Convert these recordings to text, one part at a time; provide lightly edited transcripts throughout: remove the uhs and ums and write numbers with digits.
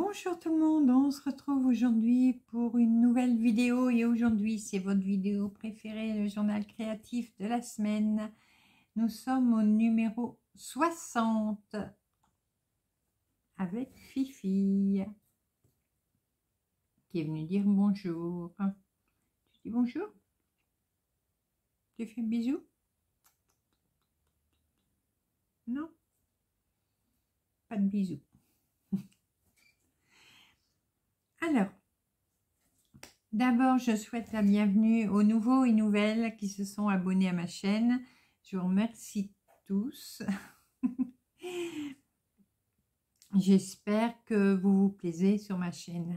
Bonjour tout le monde, on se retrouve aujourd'hui pour une nouvelle vidéo et aujourd'hui c'est votre vidéo préférée, le journal créatif de la semaine. Nous sommes au numéro 60 avec Fifi qui est venue dire bonjour. Tu dis bonjour? Tu fais un bisou? Non? Pas de bisous. Alors, d'abord, je souhaite la bienvenue aux nouveaux et nouvelles qui se sont abonnés à ma chaîne. Je vous remercie tous. J'espère que vous vous plaisez sur ma chaîne.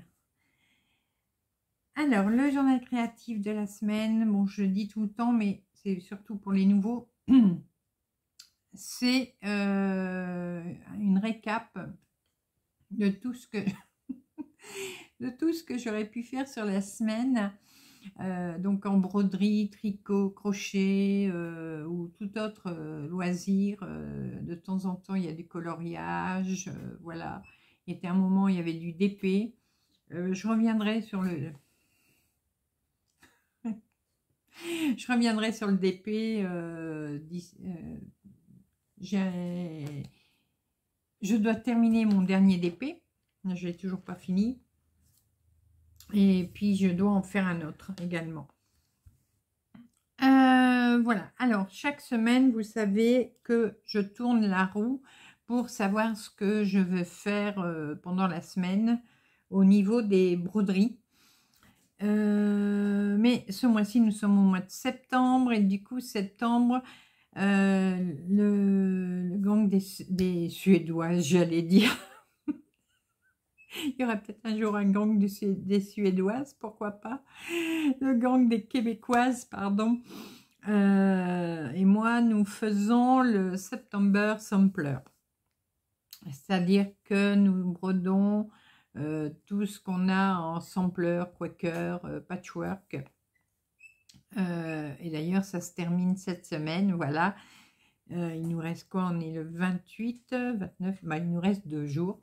Alors, le journal créatif de la semaine, bon, je le dis tout le temps, mais c'est surtout pour les nouveaux. C'est une récap de tout ce que de tout ce que j'aurais pu faire sur la semaine. Donc en broderie, tricot, crochet ou tout autre loisir. De temps en temps, il y a du coloriage. Voilà. Il y était un moment, il y avait du DP. Je reviendrai sur le... je reviendrai sur le DP. Je dois terminer mon dernier DP. Je l'ai toujours pas fini. Et puis, je dois en faire un autre également. Voilà. Alors, chaque semaine, vous savez que je tourne la roue pour savoir ce que je veux faire pendant la semaine au niveau des broderies. Mais ce mois-ci, nous sommes au mois de septembre et du coup, septembre, le gang des Suédoises, j'allais dire. Il y aura peut-être un jour un gang des Suédoises, pourquoi pas. Le gang des Québécoises, pardon. Et moi, nous faisons le September Sampler. C'est-à-dire que nous brodons tout ce qu'on a en sampler, quaker, patchwork. Et d'ailleurs, ça se termine cette semaine, voilà. Il nous reste quoi? On est le 28, 29, bah, il nous reste 2 jours.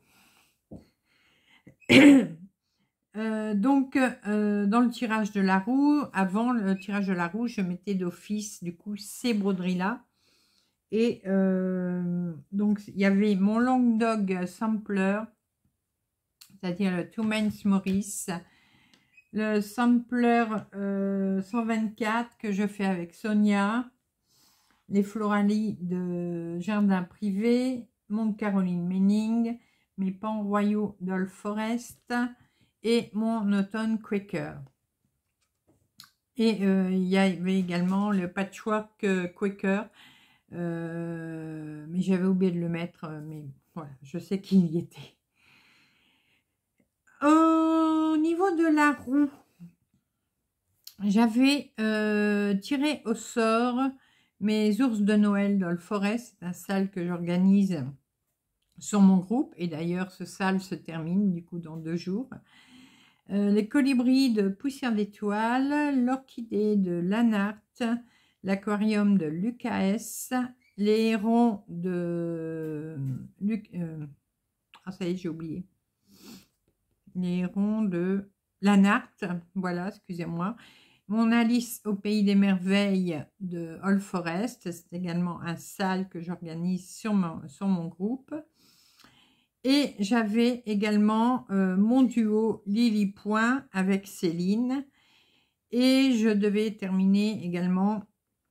Donc, dans le tirage de la roue, avant le tirage de la roue, je mettais d'office, du coup, ces broderies-là. Et donc, il y avait mon Langdog Sampler, c'est-à-dire le Two Mans Maurice, le Sampler 124 que je fais avec Sonia, les Floralies de Jardin Privé, mon Caroline Menning, mes pans royaux d'Old Forest et mon Autumn Quaker. Et il y avait également le Patchwork Quaker, mais j'avais oublié de le mettre, mais voilà, je sais qu'il y était. Au niveau de la roue, j'avais tiré au sort mes ours de Noël d'Old Forest. C'est un sale que j'organise sur mon groupe, et d'ailleurs ce sale se termine du coup dans 2 jours. Les colibris de Poussière d'étoiles, l'orchidée de Lanart, l'aquarium de Lucas S, les hérons de... ça y est, j'ai oublié. Les hérons de Lanart, voilà, excusez-moi. Mon Alice au pays des merveilles de Old Forest, c'est également un salle que j'organise sur mon groupe. Et j'avais également mon duo Lily Point avec Céline. Et je devais terminer également,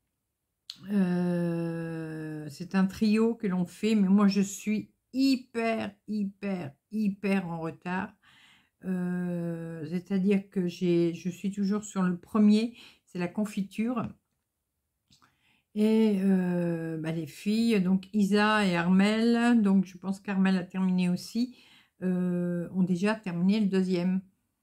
c'est un trio que l'on fait, mais moi je suis hyper en retard. C'est-à-dire que je suis toujours sur le premier, c'est la confiture. Et bah, les filles, donc Isa et Armel, donc je pense qu'Armel a terminé aussi, ont déjà terminé le deuxième.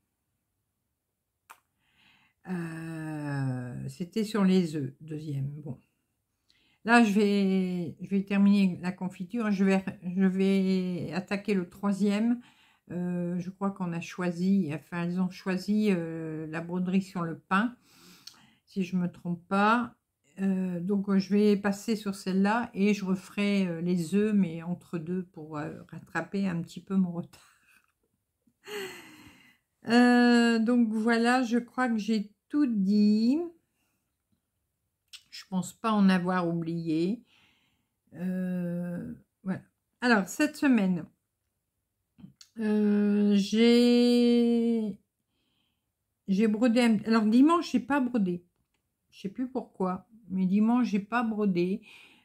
C'était sur les œufs, deuxième. Bon, là je vais terminer la confiture. Je vais attaquer le troisième. Je crois qu'on a choisi, enfin elles ont choisi la broderie sur le pain, si je me trompe pas. Donc je vais passer sur celle-là et je referai les œufs, mais entre deux, pour rattraper un petit peu mon retard. Donc voilà, je crois que j'ai tout dit. Je pense pas en avoir oublié. Voilà. Alors, cette semaine, j'ai brodé. Alors, dimanche, j'ai pas brodé. Je sais plus pourquoi, mais dimanche, j'ai pas brodé.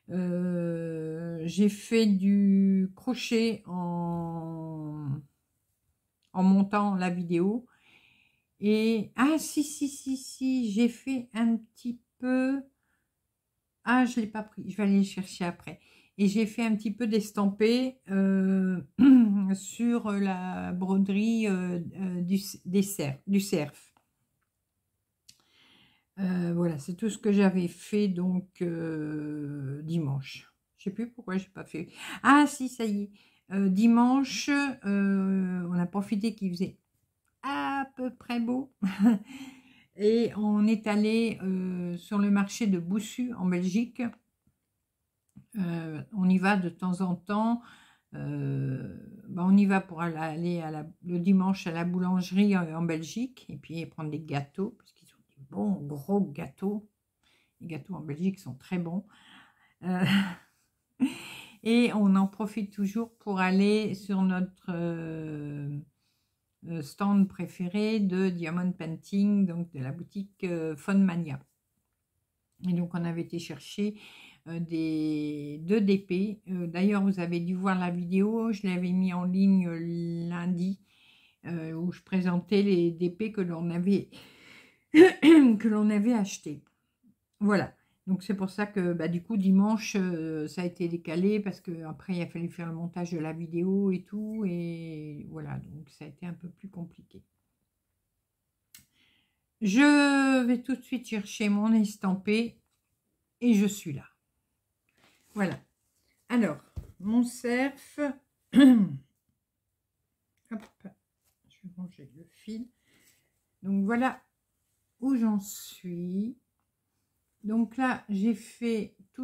J'ai fait du crochet en montant la vidéo. Et ah si, j'ai fait un petit peu. Ah, je l'ai pas pris. Je vais aller le chercher après. Et j'ai fait un petit peu d'estampé sur la broderie du cerf. Voilà, c'est tout ce que j'avais fait donc dimanche. Je sais plus pourquoi j'ai pas fait. Ah si, ça y est. Dimanche, on a profité qu'il faisait à peu près beau. Et on est allé sur le marché de Boussu en Belgique. On y va de temps en temps. On y va pour aller le dimanche à la boulangerie en Belgique et puis prendre des gâteaux parce qu'ils ont des bons gros gâteaux. Les gâteaux en Belgique sont très bons. Et on en profite toujours pour aller sur notre stand préféré de Diamond Painting, donc de la boutique Fonmania. Et donc on avait été chercher deux DP. D'ailleurs, vous avez dû voir la vidéo, je l'avais mis en ligne lundi, où je présentais les DP que l'on avait, acheté. Voilà. Donc c'est pour ça que du coup dimanche ça a été décalé parce que après il a fallu faire le montage de la vidéo et tout, et voilà, donc ça a été un peu plus compliqué. Je vais tout de suite chercher mon estampé et je suis là. Voilà. Alors, mon cerf. Hop, je vais ranger le fil. Donc voilà où j'en suis. Donc là, j'ai fait tout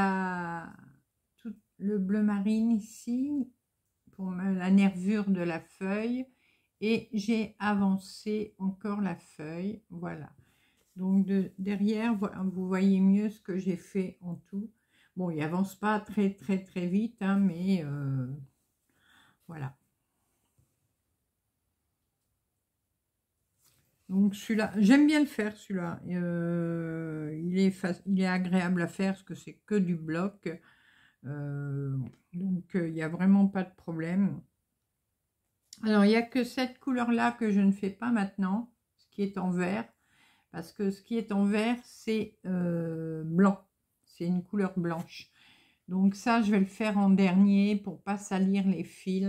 le bleu marine ici pour la nervure de la feuille, et j'ai avancé encore la feuille. Voilà. Donc derrière, vous voyez mieux ce que j'ai fait en tout. Bon, il avance pas très vite, hein, mais voilà. Donc celui-là, j'aime bien le faire celui-là. Il est agréable à faire parce que c'est que du bloc. Donc il n'y a vraiment pas de problème. Alors il n'y a que cette couleur-là que je ne fais pas maintenant, ce qui est en vert. Parce que ce qui est en vert, c'est blanc. C'est une couleur blanche. Donc ça, je vais le faire en dernier pour pas salir les fils.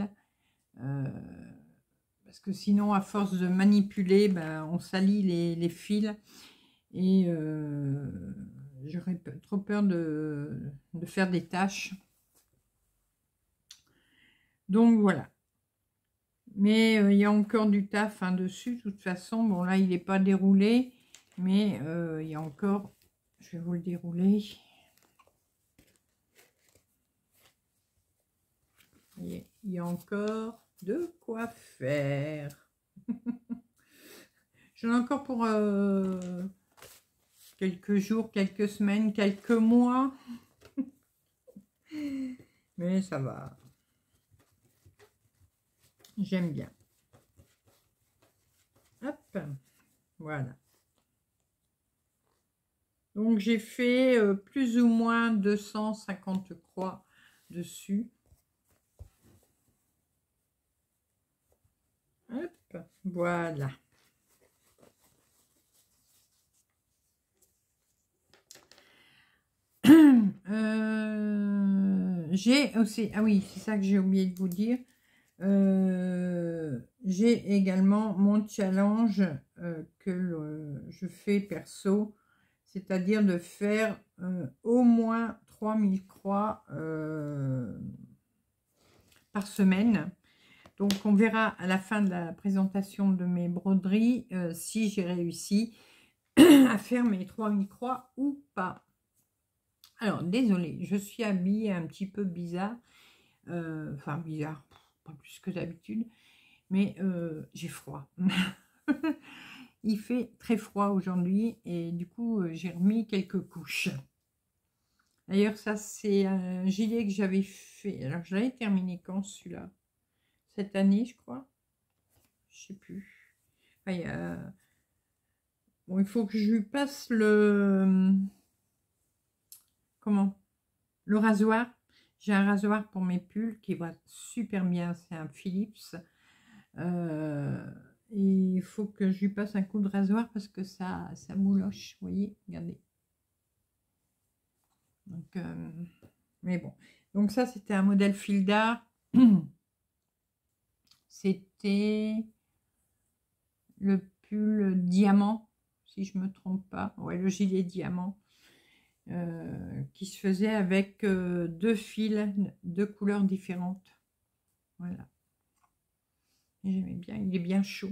Parce que sinon, à force de manipuler, on salit les fils. Et j'aurais trop peur de faire des taches. Donc voilà. Mais il y a encore du taf dessus. De toute façon, bon là, il n'est pas déroulé. Mais il y a encore... Je vais vous le dérouler. Il y a encore de quoi faire. J'en ai encore pour quelques jours, quelques semaines, quelques mois. Mais ça va. J'aime bien. Hop. Voilà. Donc j'ai fait plus ou moins 250 croix dessus. Hop. Voilà. J'ai aussi, ah oui, c'est ça que j'ai oublié de vous dire, j'ai également mon challenge que je fais perso, c'est-à-dire de faire au moins 3000 croix par semaine. Donc on verra à la fin de la présentation de mes broderies si j'ai réussi à faire mes 3000 croix ou pas. Alors, désolée, je suis habillée un petit peu bizarre. Enfin, bizarre, pas plus que d'habitude. mais j'ai froid. Il fait très froid aujourd'hui et du coup, j'ai remis quelques couches. D'ailleurs, ça, c'est un gilet que j'avais fait. Alors, je l'avais terminé quand, celui-là? Cette année, je crois. Je sais plus. Enfin, bon, il faut que je lui passe le... Comment? Le rasoir. J'ai un rasoir pour mes pulls qui va super bien. C'est un Philips. Et il faut que je lui passe un coup de rasoir parce que ça mouloche. Vous voyez, regardez. Donc, mais bon. Donc ça, c'était un modèle fil d'art. C'était le pull diamant, si je me trompe pas. Ouais, le gilet diamant. Qui se faisait avec deux fils de couleurs différentes. Voilà. J'aimais bien, il est bien chaud.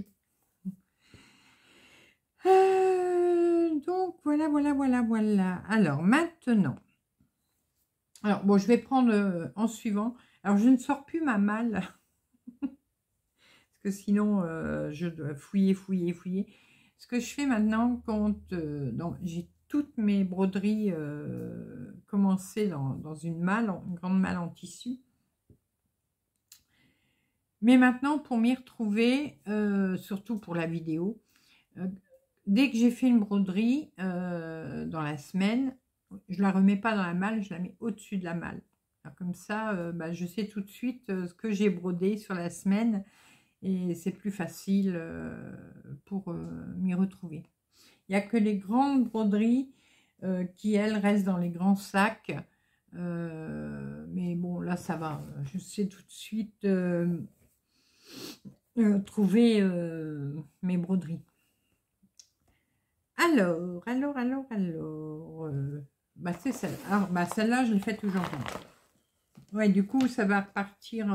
Donc voilà. Alors maintenant, alors bon, je vais prendre en suivant. Alors je ne sors plus ma malle parce que sinon je dois fouiller. Ce que je fais maintenant, quand j'ai toutes mes broderies commencées dans une malle, une grande malle en tissu. Mais maintenant, pour m'y retrouver, surtout pour la vidéo, dès que j'ai fait une broderie dans la semaine, je ne la remets pas dans la malle, je la mets au-dessus de la malle. Alors, comme ça, je sais tout de suite ce que j'ai brodé sur la semaine et c'est plus facile pour m'y retrouver. Il n'y a que les grandes broderies qui, elles, restent dans les grands sacs. Mais bon, là, ça va. Je sais tout de suite trouver mes broderies. Alors, c'est celle-là. Alors, celle-là, je l'ai faite aujourd'hui. Ouais, du coup, ça va repartir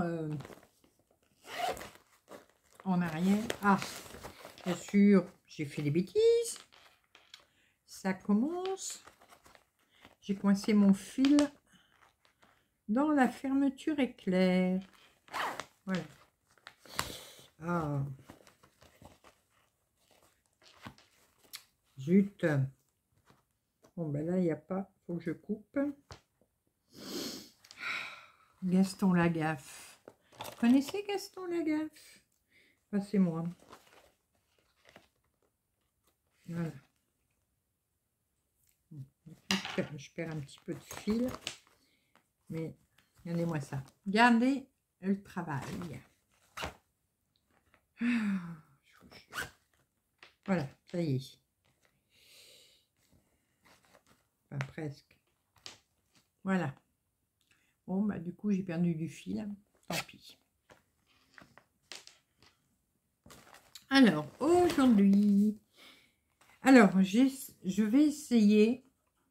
en arrière. Ah, bien sûr, j'ai fait des bêtises. Ça commence. J'ai coincé mon fil dans la fermeture éclair. Voilà. Ah. Zut. Bon, ben là, il n'y a pas. Faut que je coupe. Gaston Lagaffe. Vous connaissez Gaston Lagaffe? Passez-moi. Voilà. Je perds un petit peu de fil. Mais regardez-moi ça. Regardez le travail. Voilà, ça y est. Enfin, presque. Voilà. Bon, bah du coup, j'ai perdu du fil. Tant pis. Alors, aujourd'hui... Alors, je vais essayer...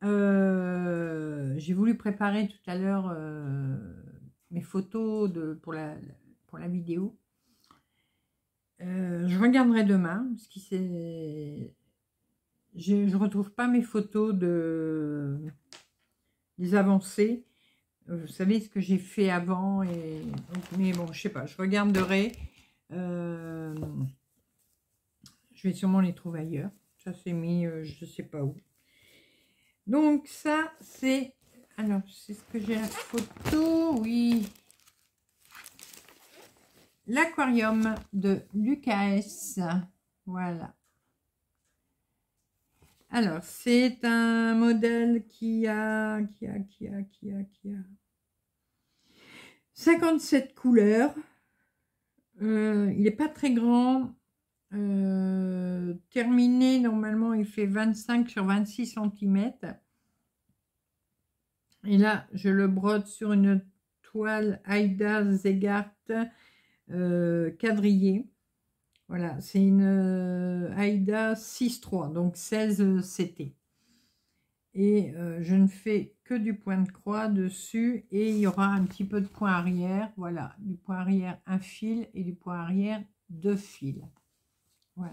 j'ai voulu préparer tout à l'heure mes photos pour la vidéo. Je regarderai demain, parce que je ne retrouve pas mes photos des avancées. Vous savez ce que j'ai fait avant, mais bon, je sais pas, je regarderai. Je vais sûrement les trouver ailleurs. Ça c'est mis, je sais pas où. Donc ça c'est, alors c'est ce que j'ai la photo, oui. L'aquarium de Lucas S. Voilà. Alors, c'est un modèle qui a 57 couleurs. Il n'est pas très grand. Terminé, normalement, il fait 25 sur 26 cm. Et là, je le brode sur une toile Aida Zegart quadrillée. Voilà, c'est une Aida 6-3, donc 16 CT. Et je ne fais que du point de croix dessus et il y aura un petit peu de point arrière. Voilà, du point arrière un fil et du point arrière 2 fils. Voilà.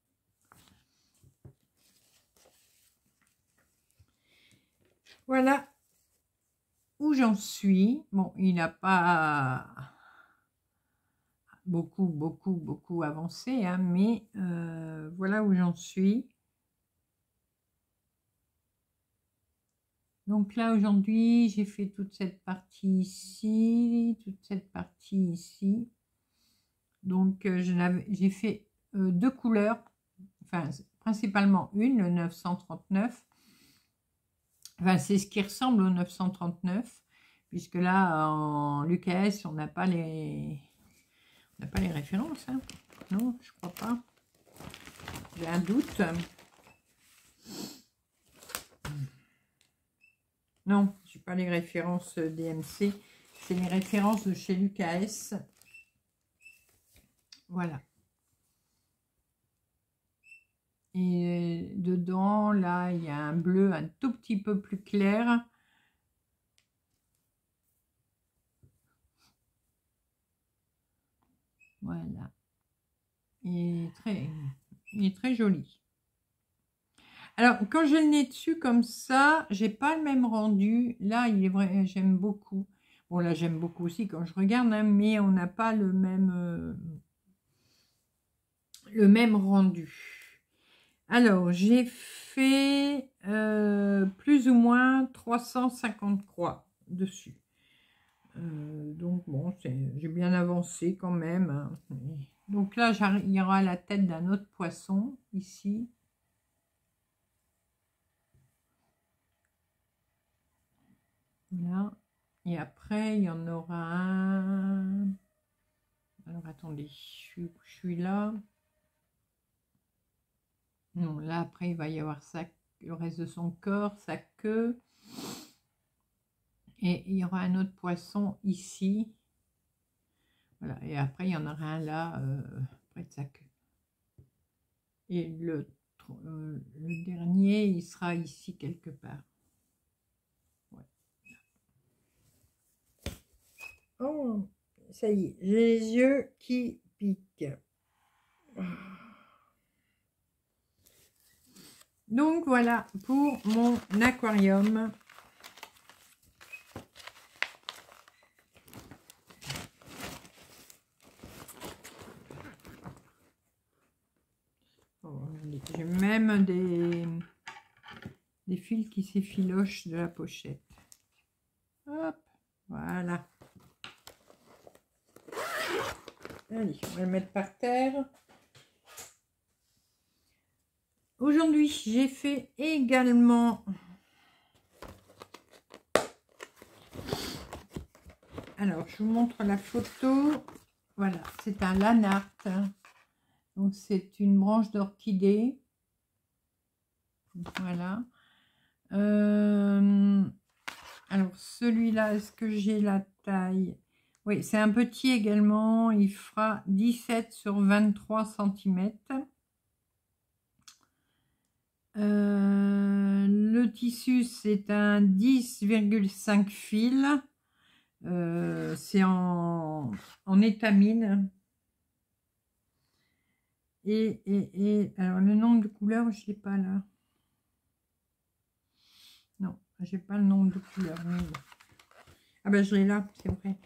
Voilà où j'en suis. Bon, il n'a pas... beaucoup avancé, hein, mais voilà où j'en suis. Donc là, aujourd'hui, j'ai fait toute cette partie ici, toute cette partie ici. Donc, j'ai fait deux couleurs, enfin, principalement une, le 939. Enfin, c'est ce qui ressemble au 939, puisque là, en l'UKS, on n'a pas les références. Hein. Non, je crois pas. J'ai un doute. Non, je n'ai pas les références DMC. C'est les références de chez l'UKS. Voilà. Et dedans, là, il y a un bleu un tout petit peu plus clair. Voilà. Il est très joli. Alors, quand j'ai le nez dessus comme ça, j'ai pas le même rendu. Là, il est vrai, j'aime beaucoup. Bon, là, j'aime beaucoup aussi quand je regarde, hein, mais on n'a pas le même rendu. Alors, j'ai fait plus ou moins 350 croix dessus. Donc, bon, j'ai bien avancé quand même. Hein. Donc là, il y aura la tête d'un autre poisson ici. Là. Et après, il y en aura un. Alors, attendez, je suis là. Non, là, après, il va y avoir le reste de son corps, sa queue. Et il y aura un autre poisson ici. Voilà. Et après, il y en aura un là, près de sa queue. Et le dernier, il sera ici quelque part. Ouais. Oh, ça y est, j'ai les yeux qui piquent. Donc voilà pour mon aquarium. J'ai même des fils qui s'effilochent de la pochette. Hop, voilà. Allez, on va le mettre par terre. Aujourd'hui, j'ai fait également... Alors, je vous montre la photo. Voilà, c'est un lanart. Donc, c'est une branche d'orchidée. Voilà. Alors, celui-là, est-ce que j'ai la taille? Oui, c'est un petit également. Il fera 17 sur 23 cm. Le tissu, c'est un 10,5 fil. C'est en étamine. Et alors, le nombre de couleurs, je ne l'ai pas là. Non, j'ai pas le nombre de couleurs. Mais... Ah ben, je l'ai là, c'est vrai.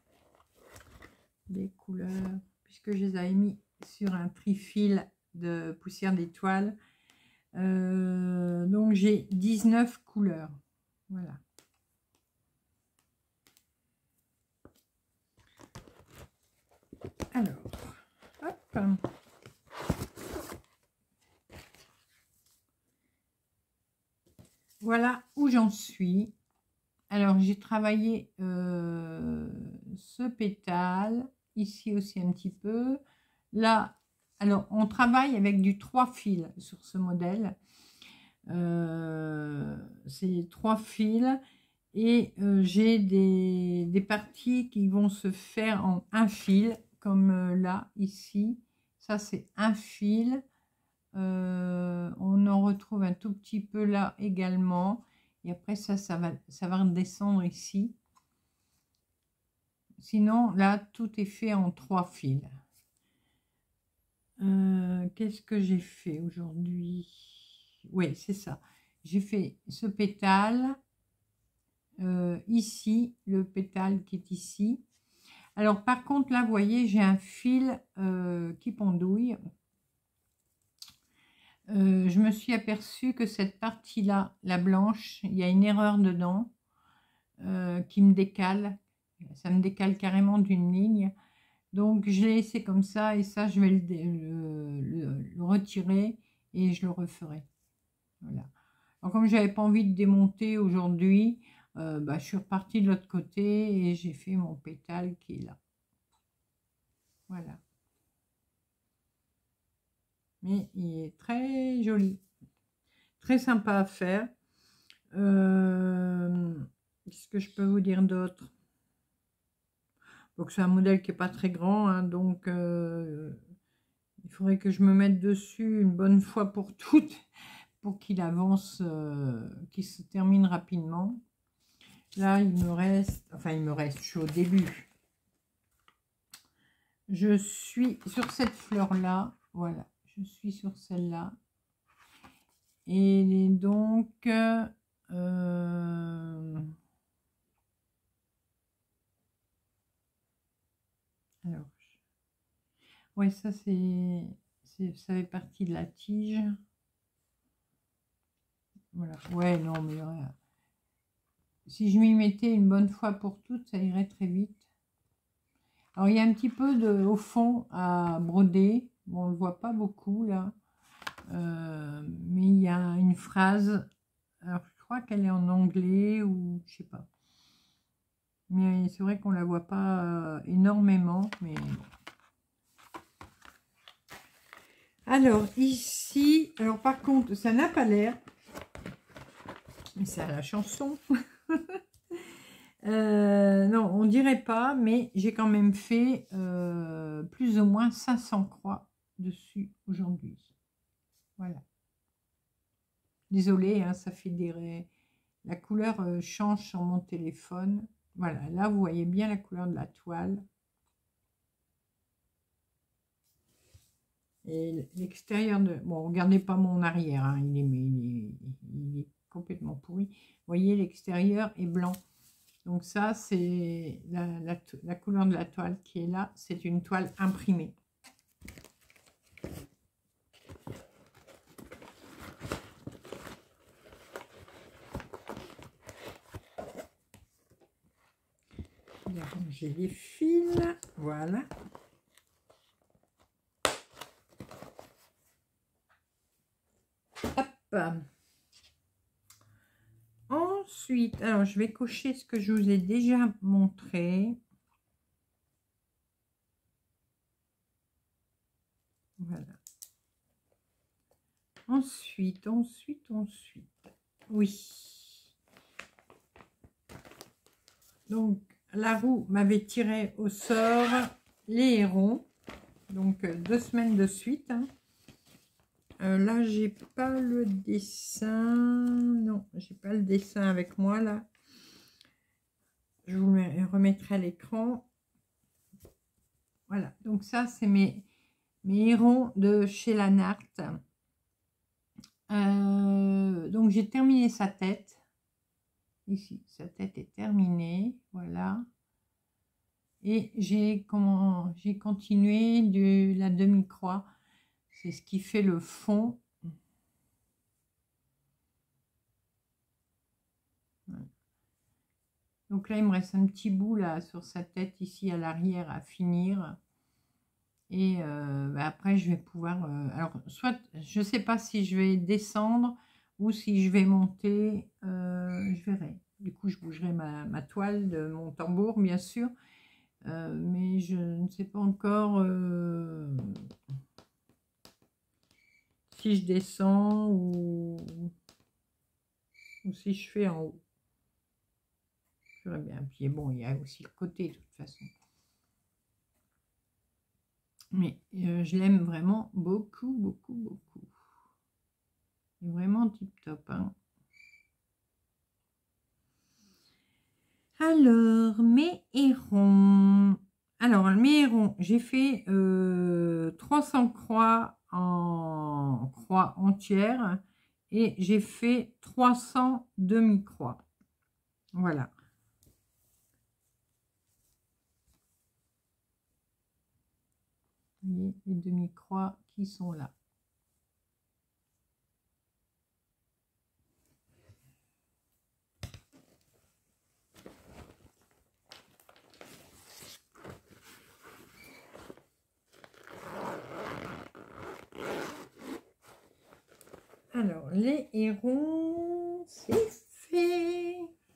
Des couleurs, puisque je les avais mis sur un trifil de poussière d'étoile. Donc, j'ai 19 couleurs. Voilà. Alors, hop. Voilà où j'en suis. Alors, j'ai travaillé ce pétale, ici aussi un petit peu. Là, alors, on travaille avec du 3 fils sur ce modèle. C'est 3 fils. Et j'ai des parties qui vont se faire en un fil, comme là, ici. Ça, c'est un fil. On en retrouve un tout petit peu là également. Et après, ça va redescendre ici. Sinon, là, tout est fait en 3 fils. Qu'est-ce que j'ai fait aujourd'hui? Oui, c'est ça. J'ai fait ce pétale. Ici, le pétale qui est ici. Alors par contre là, vous voyez, j'ai un fil qui pendouille. Je me suis aperçue que cette partie-là, la blanche, il y a une erreur dedans qui me décale. Ça me décale carrément d'une ligne. Donc je l'ai laissé comme ça et ça, je vais le retirer et je le referai. Voilà. Alors comme je n'avais pas envie de démonter aujourd'hui, je suis repartie de l'autre côté et j'ai fait mon pétale qui est là. Voilà. Mais il est très joli. Très sympa à faire. Qu'est-ce que je peux vous dire d'autre? Donc c'est un modèle qui n'est pas très grand, hein, donc il faudrait que je me mette dessus une bonne fois pour toutes pour qu'il avance, qu'il se termine rapidement. Là, il me reste, je suis au début. Je suis sur cette fleur-là, voilà, je suis sur celle-là. Et donc, alors, ouais, ça ça fait partie de la tige. Voilà, ouais, non, mais si je m'y mettais une bonne fois pour toutes, ça irait très vite. Alors, il y a un petit peu au fond à broder. Bon, on ne le voit pas beaucoup, là. Mais il y a une phrase. Alors, je crois qu'elle est en anglais ou je sais pas. Mais c'est vrai qu'on la voit pas énormément. Mais alors, ici... Alors, par contre, ça n'a pas l'air. Mais c'est à la chanson. Non, on dirait pas, mais j'ai quand même fait plus ou moins 500 croix dessus aujourd'hui. Voilà. Désolée, hein, ça fait la couleur change sur mon téléphone. Voilà, là vous voyez bien la couleur de la toile. Et l'extérieur de... Bon, regardez pas mon arrière, hein, il est complètement pourri. Vous voyez, l'extérieur est blanc. Donc ça, c'est la couleur de la toile qui est là. C'est une toile imprimée. J'ai les fils. Voilà. Hop. Ensuite, alors je vais cocher ce que je vous ai déjà montré. Voilà. Ensuite. Oui. Donc, la roue m'avait tiré au sort les hérons. Donc, 2 semaines de suite. Hein. Là, j'ai pas le dessin. Non, j'ai pas le dessin avec moi, là. Je vous le remettrai à l'écran. Voilà. Donc, ça, c'est mes hérons de chez Lanart. Donc, j'ai terminé sa tête. Ici, sa tête est terminée. Voilà. Et j'ai continué de la demi-croix. C'est ce qui fait le fond. Voilà. Donc là, il me reste un petit bout là sur sa tête ici à l'arrière à finir. Et après, je vais pouvoir... alors, soit, je ne sais pas si je vais descendre ou si je vais monter. Je verrai. Du coup, je bougerai ma toile de mon tambour, bien sûr. Mais je ne sais pas encore si je descends ou si je fais en haut. Je verrai bien. Puis bon, il y a aussi le côté de toute façon. Mais je l'aime vraiment beaucoup, beaucoup, beaucoup. Il est vraiment tip top. Hein. Alors, mes hérons. Alors, mes hérons, j'ai fait 300 croix en croix entière et j'ai fait 300 demi-croix. Voilà. Vous voyez les demi-croix qui sont là. Alors, les hérons, c'est fait.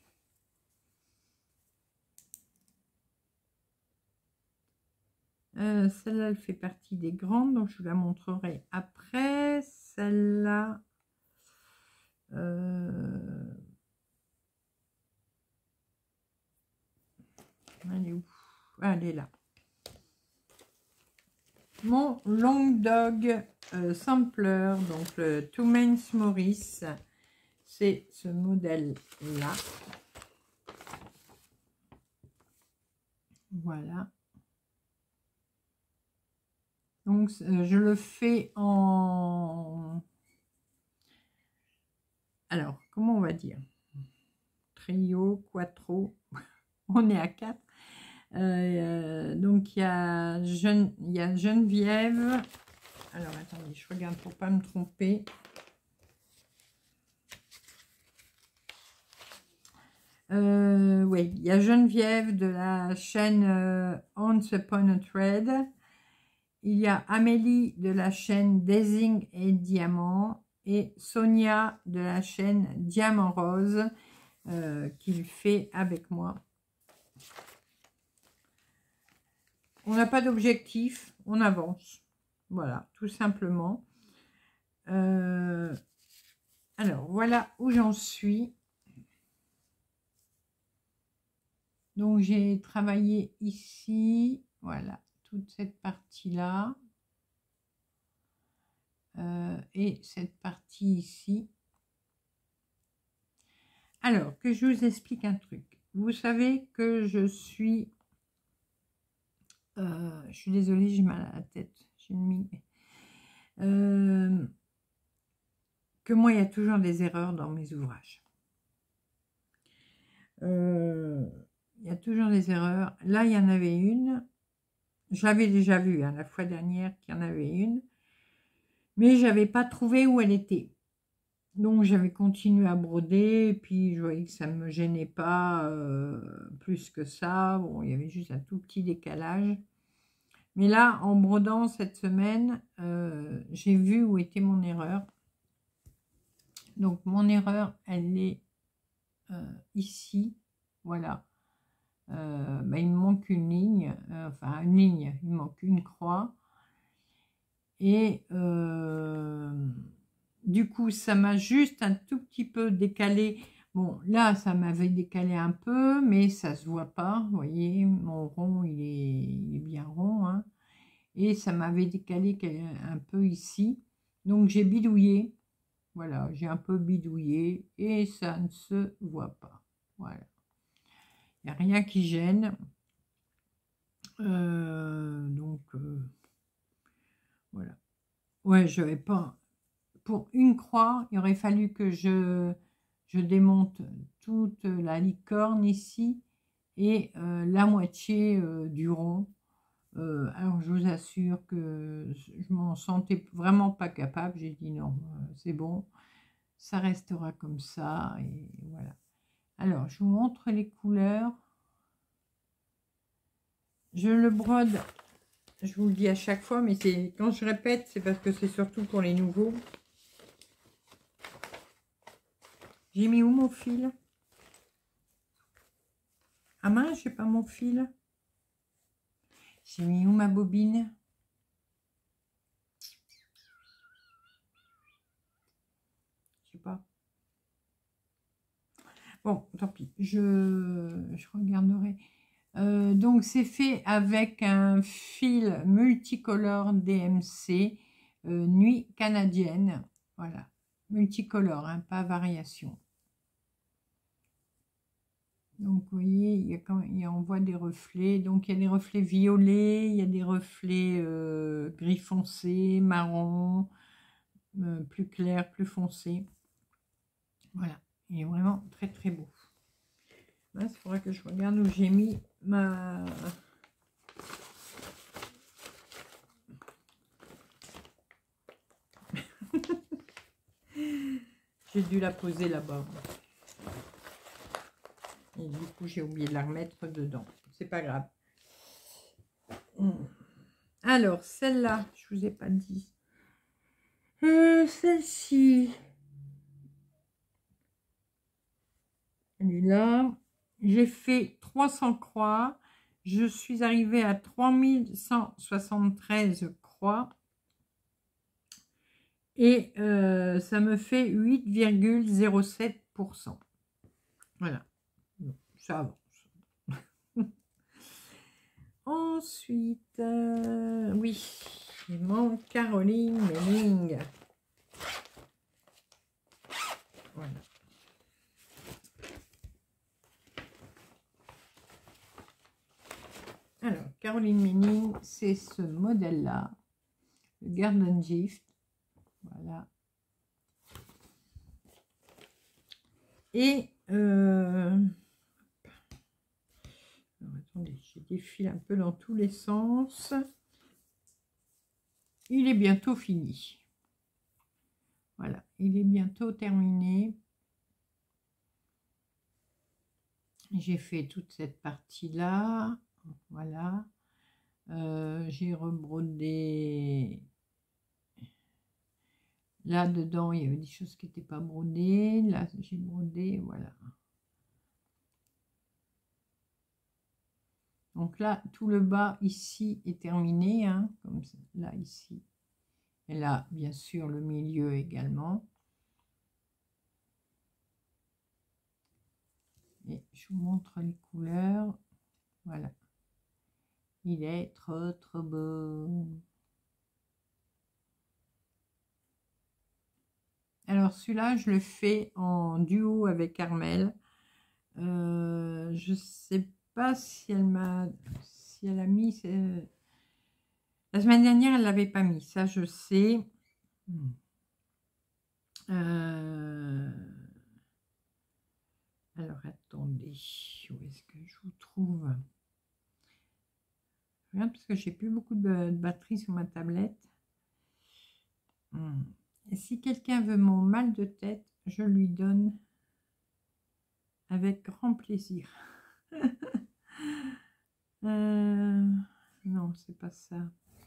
Celle-là, elle fait partie des grandes, donc je vous la montrerai après. Celle-là, elle est où? Ah, elle est là. Mon Long Dog Sampler, donc le Two-Mains Maurice, c'est ce modèle-là. Voilà. Donc, je le fais en... Alors, comment on va dire? Trio, quattro, on est à 4. Donc, il y a Geneviève. Alors, attendez, je regarde pour ne pas me tromper. Oui, il y a Geneviève de la chaîne Once Upon a Thread. Il y a Amélie de la chaîne Daising et Diamant. Et Sonia de la chaîne Diamant Rose qu'il fait avec moi. On n'a pas d'objectif, on avance. Voilà, tout simplement. Alors, voilà où j'en suis. Donc, j'ai travaillé ici. Voilà, toute cette partie-là. Et cette partie ici. Alors, que je vous explique un truc. Vous savez que je suis désolée, j'ai mal à la tête. Que moi, il y a toujours des erreurs dans mes ouvrages. Il y a toujours des erreurs. Là, il y en avait une. Je l'avais déjà vue hein, la fois dernière qu'il y en avait une. Mais je n'avais pas trouvé où elle était. Donc, j'avais continué à broder. Et puis, je voyais que ça ne me gênait pas plus que ça. Bon, il y avait juste un tout petit décalage. Mais là, en brodant cette semaine, j'ai vu où était mon erreur. Donc, mon erreur, elle est ici. Voilà. Il me manque une ligne. Enfin, une ligne. Il me manque une croix. Et du coup, ça m'a juste un tout petit peu décalé. Bon, là, ça m'avait décalé un peu, mais ça se voit pas. Vous voyez, mon rond, il est bien rond. Hein. Et ça m'avait décalé un peu ici. Donc, j'ai bidouillé. Voilà, j'ai un peu bidouillé et ça ne se voit pas. Voilà. Il n'y a rien qui gêne. Voilà. Ouais, je vais pas... Pour une croix, il aurait fallu que je démonte toute la licorne ici et la moitié du rond. Alors, je vous assure que je m'en sentais vraiment pas capable. J'ai dit non, c'est bon, ça restera comme ça. Et voilà. Alors, je vous montre les couleurs. Je le brode, je vous le dis à chaque fois, mais quand je répète, c'est parce que c'est surtout pour les nouveaux. J'ai mis où mon fil? Ah mince, j'ai pas mon fil. J'ai mis où ma bobine? Je sais pas. Bon, tant pis, je regarderai. Donc, c'est fait avec un fil multicolore DMC Nuit canadienne. Voilà, multicolore, hein, pas variation. Donc, vous voyez, on voit des reflets. Donc, il y a des reflets violets, il y a des reflets gris foncé, marron, plus clair, plus foncé. Voilà, il est vraiment très très beau. Il faudra que je regarde où j'ai mis ma... J'ai dû la poser là-bas. Et du coup, j'ai oublié de la remettre dedans. C'est pas grave. Alors, celle-là, je vous ai pas dit. Celle-ci. Elle est là. J'ai fait 300 croix. Je suis arrivée à 3173 croix. Et ça me fait 8,07%. Voilà. Ça avance. Ensuite, oui, il manque Caroline Melling. Voilà. Alors, Caroline Melling, c'est ce modèle-là, le Garden Gift. Voilà. Et attendez, j'ai des fils un peu dans tous les sens. Il est bientôt fini. Voilà, il est bientôt terminé. J'ai fait toute cette partie-là. Voilà. J'ai rebrodé. Là, dedans, il y avait des choses qui n'étaient pas brodées. Là, j'ai brodé. Voilà. Donc là, tout le bas ici est terminé, hein, comme ça, là, ici. Et là, bien sûr, le milieu également. Et je vous montre les couleurs. Voilà. Il est trop, trop beau. Alors, celui-là, je le fais en duo avec Armelle. Je sais pas si elle m'a... Si elle a mis... La semaine dernière, elle l'avait pas mis. Ça, je sais. Alors, attendez. Où est-ce que je vous trouve? Regarde, parce que j'ai plus beaucoup de batterie sur ma tablette. Et si quelqu'un veut mon mal de tête, je lui donne avec grand plaisir. Non, c'est pas ça.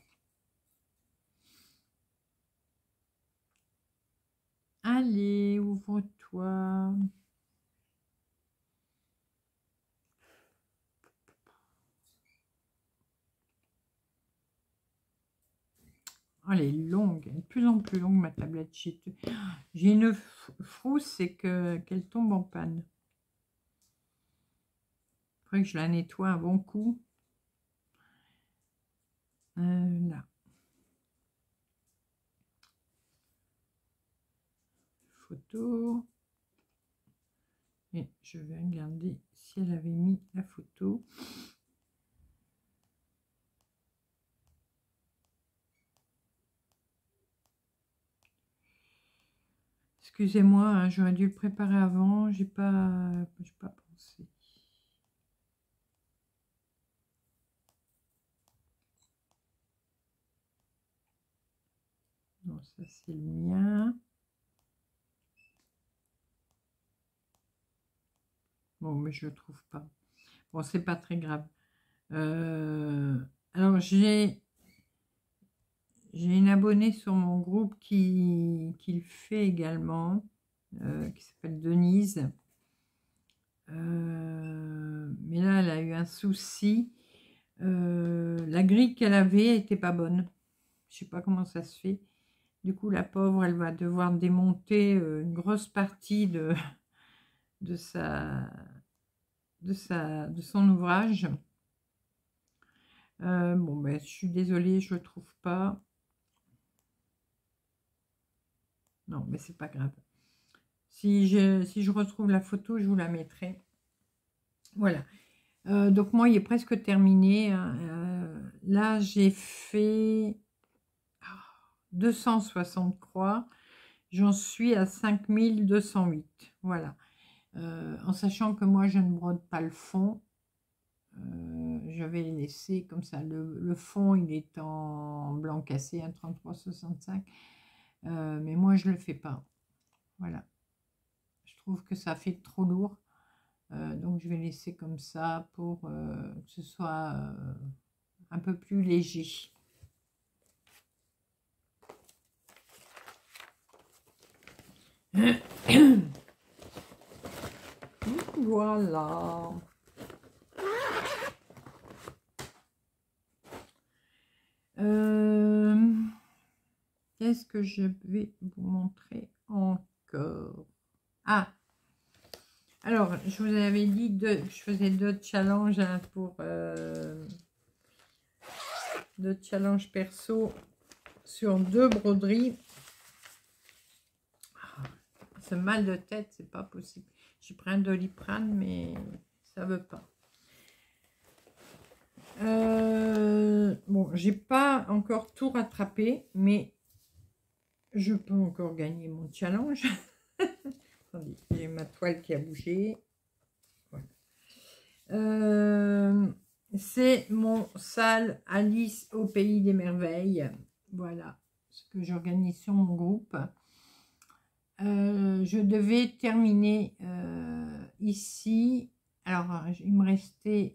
Allez, ouvre-toi. Oh, elle est longue, elle est de plus en plus longue ma tablette. J'ai une frousse, c'est qu'elle tombe en panne. Il faudrait que je la nettoie un bon coup. Là. Photo. Et je vais regarder si elle avait mis la photo. Excusez-moi, hein, j'aurais dû le préparer avant, j'ai pas pensé. Non, ça c'est le mien. Bon, mais je le trouve pas. Bon, c'est pas très grave. Alors j'ai une abonnée sur mon groupe qui le fait également, qui s'appelle Denise. Mais là, elle a eu un souci. La grille qu'elle avait n'était pas bonne. Je sais pas comment ça se fait. Du coup, la pauvre, elle va devoir démonter une grosse partie de son ouvrage. Bon, ben, je suis désolée, je ne le trouve pas. Non, mais c'est pas grave. Si je retrouve la photo, je vous la mettrai. Voilà. Donc, moi, il est presque terminé. Là, j'ai fait 260 croix. J'en suis à 5208. Voilà. En sachant que moi, je ne brode pas le fond. Je vais les laisser comme ça. Le fond, il est en blanc cassé, un 33,65. Mais moi, je ne le fais pas. Voilà. trouve que ça fait trop lourd. Donc je vais laisser comme ça pour que ce soit un peu plus léger. Voilà. Qu'est-ce que je vais vous montrer encore? Ah, alors, je vous avais dit que je faisais d'autres challenges hein, pour d'autres challenges perso sur 2 broderies. Ce mal de tête, c'est pas possible. J'ai pris un Doliprane, mais ça veut pas. Bon, j'ai pas encore tout rattrapé, mais je peux encore gagner mon challenge. Attendez, j'ai ma toile qui a bougé. Voilà. C'est mon salle Alice au pays des merveilles. Voilà ce que j'organise sur mon groupe. Je devais terminer ici. Alors, il me restait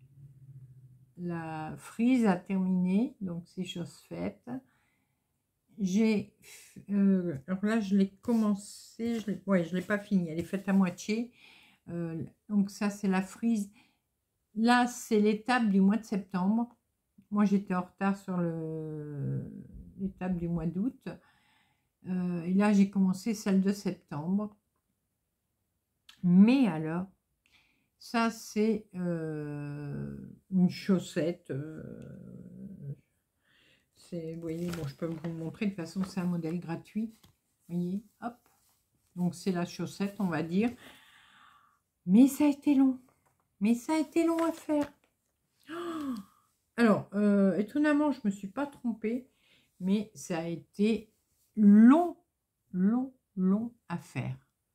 la frise à terminer, donc c'est chose faite. J'ai alors là je l'ai commencé, je l'ai pas fini, elle est faite à moitié. Donc ça c'est la frise. Là c'est l'étape du mois de septembre. Moi j'étais en retard sur l'étape du mois d'août. Et là j'ai commencé celle de septembre. Mais alors ça c'est une chaussette. Vous voyez, bon, je peux vous le montrer. De toute façon, c'est un modèle gratuit. Vous voyez, hop. Donc, c'est la chaussette, on va dire. Mais ça a été long. Mais ça a été long à faire. Alors, étonnamment, je ne me suis pas trompée. Mais ça a été long, long, long à faire.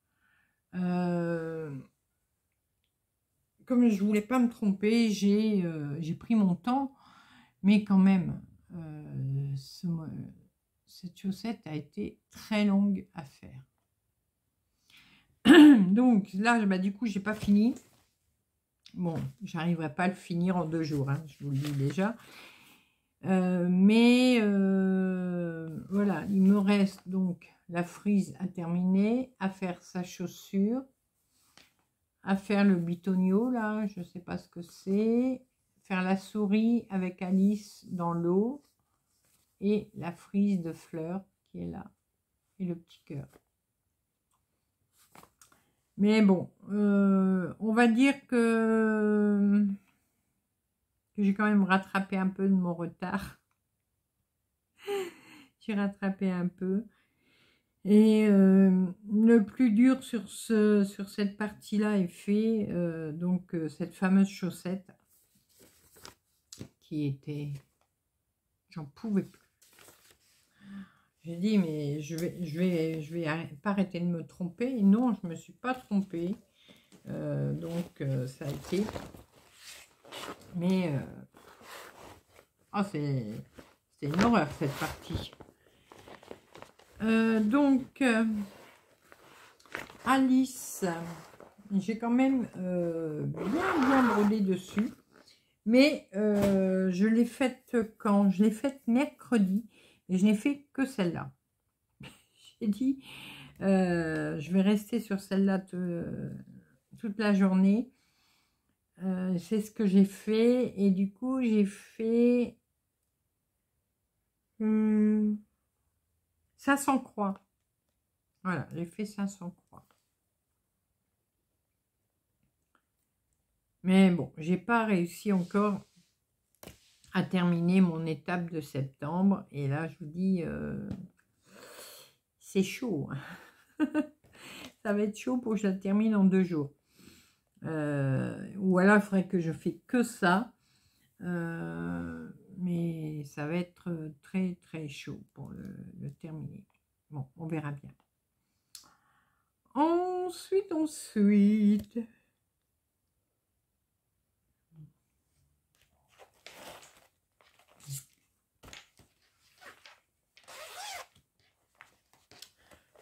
Comme je ne voulais pas me tromper, j'ai pris mon temps. Mais quand même, cette chaussette a été très longue à faire. Donc là, bah, du coup, j'ai pas fini. Bon, j'arriverai pas à le finir en 2 jours, hein, je vous le dis déjà. Mais voilà, il me reste donc la frise à terminer, à faire sa chaussure, à faire le bitonio, là, je sais pas ce que c'est, faire la souris avec Alice dans l'eau, et la frise de fleurs qui est là, et le petit cœur. Mais bon, on va dire que j'ai quand même rattrapé un peu de mon retard. J'ai rattrapé un peu. Et le plus dur sur cette partie-là est fait. Donc, cette fameuse chaussette qui était... J'en pouvais plus. J'ai dit, mais je vais pas arrêter de me tromper. Et non, je me suis pas trompée. Donc, ça a été... Mais... oh, c'est une horreur, cette partie. Donc, Alice, j'ai quand même bien brodé dessus. Mais je l'ai faite quand? Je l'ai faite mercredi. Et je n'ai fait que celle-là. J'ai dit, je vais rester sur celle-là toute la journée. C'est ce que j'ai fait. Et du coup, j'ai fait 500 croix. Voilà, j'ai fait 500 croix. Mais bon, j'ai pas réussi encore à terminer mon étape de septembre. Et là, je vous dis, c'est chaud. Ça va être chaud pour que je la termine en 2 jours. Ou alors, il faudrait que je fasse que ça. Mais ça va être très, très chaud pour le terminer. Bon, on verra bien. Ensuite.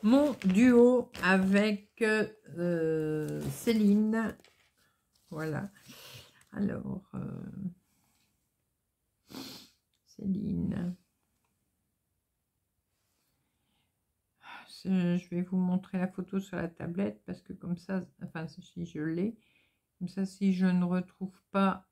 mon duo avec Céline. Voilà. Alors, Céline. Je vais vous montrer la photo sur la tablette parce que comme ça, enfin si je l'ai, comme ça si je ne retrouve pas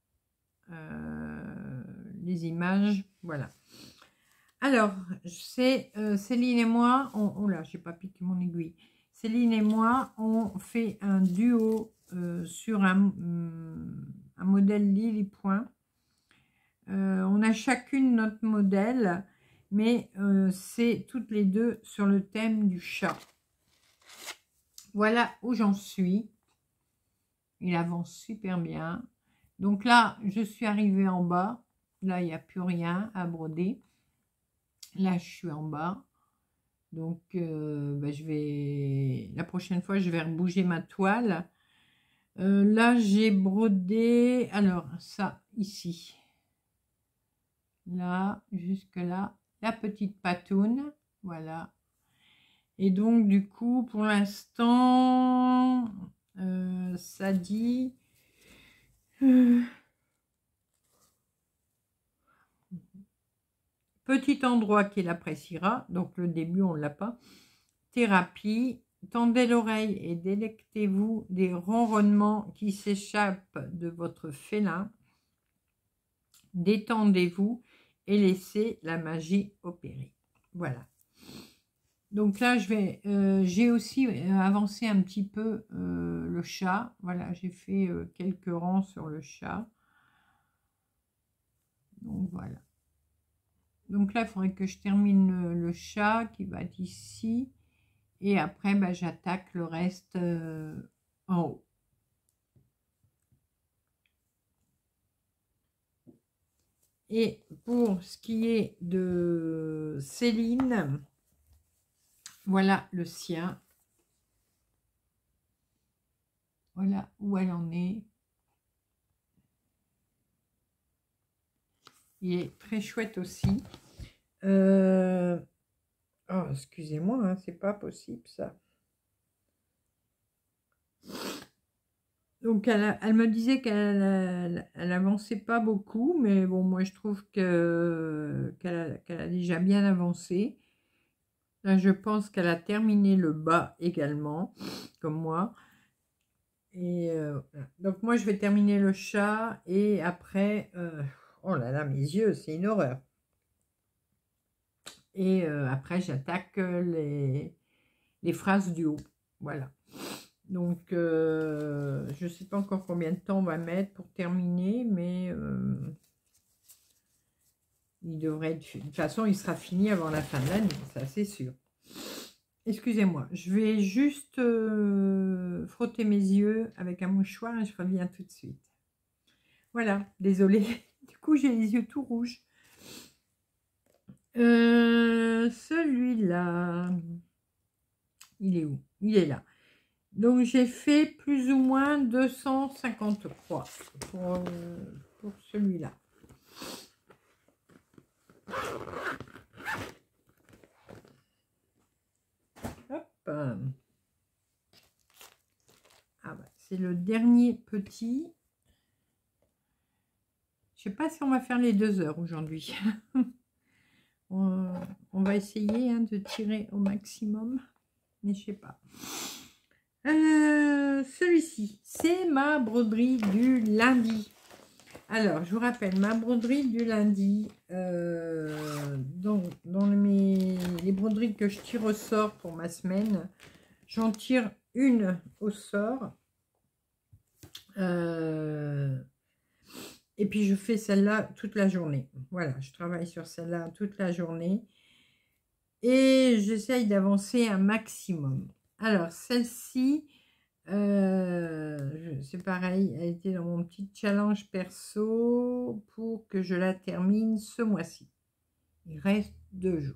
les images, voilà. Alors, c'est Céline et moi, oh là, j'ai pas piqué mon aiguille. Céline et moi, on fait un duo sur un modèle Lily Point. On a chacune notre modèle, mais c'est toutes les deux sur le thème du chat. Voilà où j'en suis. Il avance super bien. Donc là, je suis arrivée en bas. Là, il n'y a plus rien à broder. Là, je suis en bas. Donc, je vais... La prochaine fois, je vais rebouger ma toile. Là, j'ai brodé... Alors, ça, ici. Là, jusque là. La petite patoune. Voilà. Et donc, du coup, pour l'instant, ça dit... petit endroit qu'il appréciera. Donc, le début, on ne l'a pas. Thérapie. Tendez l'oreille et délectez-vous des ronronnements qui s'échappent de votre félin. Détendez-vous et laissez la magie opérer. Voilà. Donc là, j'ai aussi avancé un petit peu le chat. Voilà, j'ai fait quelques rangs sur le chat. Donc voilà. Donc là, il faudrait que je termine le chat qui va être ici. Et après, j'attaque le reste en haut. Et pour ce qui est de Céline, voilà le sien. Voilà où elle en est. Il est très chouette aussi. Oh, excusez-moi, hein, c'est pas possible ça. Donc elle me disait qu'elle avançait pas beaucoup, mais bon, moi je trouve qu'elle a déjà bien avancé. Là, je pense qu'elle a terminé le bas également, comme moi. Et donc moi je vais terminer le chat et après, oh là là, mes yeux, c'est une horreur. Et après j'attaque les phrases du haut. Voilà. Donc je ne sais pas encore combien de temps on va mettre pour terminer, mais il devrait être... De toute façon, il sera fini avant la fin de l'année, ça c'est sûr. Excusez-moi, je vais juste frotter mes yeux avec un mouchoir et je reviens tout de suite. Voilà, désolée. Du coup, j'ai les yeux tout rouges. Celui-là, il est où? Il est là. Donc, j'ai fait plus ou moins 253 pour celui-là. Hop. Ah bah, c'est le dernier petit. Je sais pas si on va faire les 2 heures aujourd'hui. On va essayer de tirer au maximum, mais je sais pas. Celui-ci, c'est ma broderie du lundi. Alors, je vous rappelle, ma broderie du lundi, dans les broderies que je tire au sort pour ma semaine, j'en tire une au sort. Et puis, je fais celle-là toute la journée. Voilà, je travaille sur celle-là toute la journée. Et j'essaye d'avancer un maximum. Alors, celle-ci, c'est pareil, elle était dans mon petit challenge perso pour que je la termine ce mois-ci. Il reste 2 jours.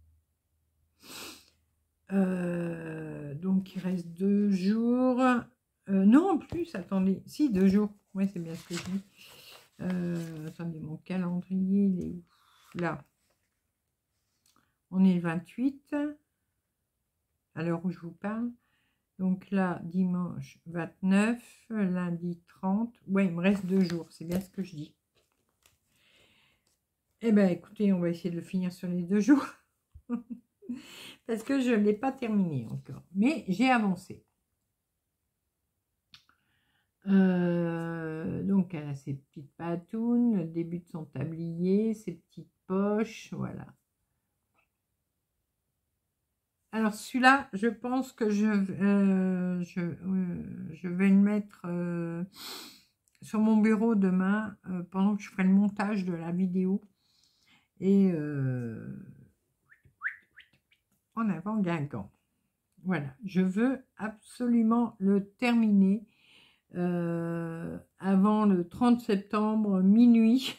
Donc, il reste 2 jours. Non, en plus, attendez. Si, 2 jours. Oui, c'est bien ce que je dis. Attendez, mon calendrier, il est où? Là. On est le 28. à l'heure où je vous parle. Donc là, dimanche 29, lundi 30. Ouais, il me reste 2 jours, c'est bien ce que je dis. Eh bien, écoutez, on va essayer de le finir sur les 2 jours. Parce que je ne l'ai pas terminé encore. Mais j'ai avancé. Donc, elle a ses petites patounes, le début de son tablier, ses petites poches, voilà. Alors, celui-là, je pense que je vais le mettre sur mon bureau demain pendant que je ferai le montage de la vidéo. Et en avant Guingamp. Voilà, je veux absolument le terminer avant le 30 septembre minuit.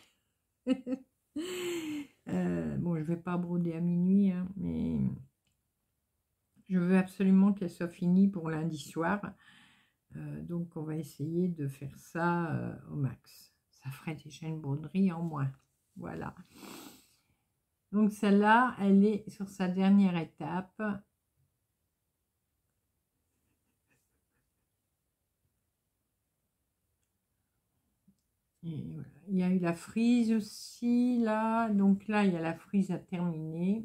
Bon, je vais pas broder à minuit, hein, mais je veux absolument qu'elle soit finie pour lundi soir. Donc, on va essayer de faire ça au max. Ça ferait déjà une broderie en moins. Voilà. Donc, celle-là, elle est sur sa dernière étape. Et voilà. Il y a eu la frise aussi, là. Donc là, il y a la frise à terminer.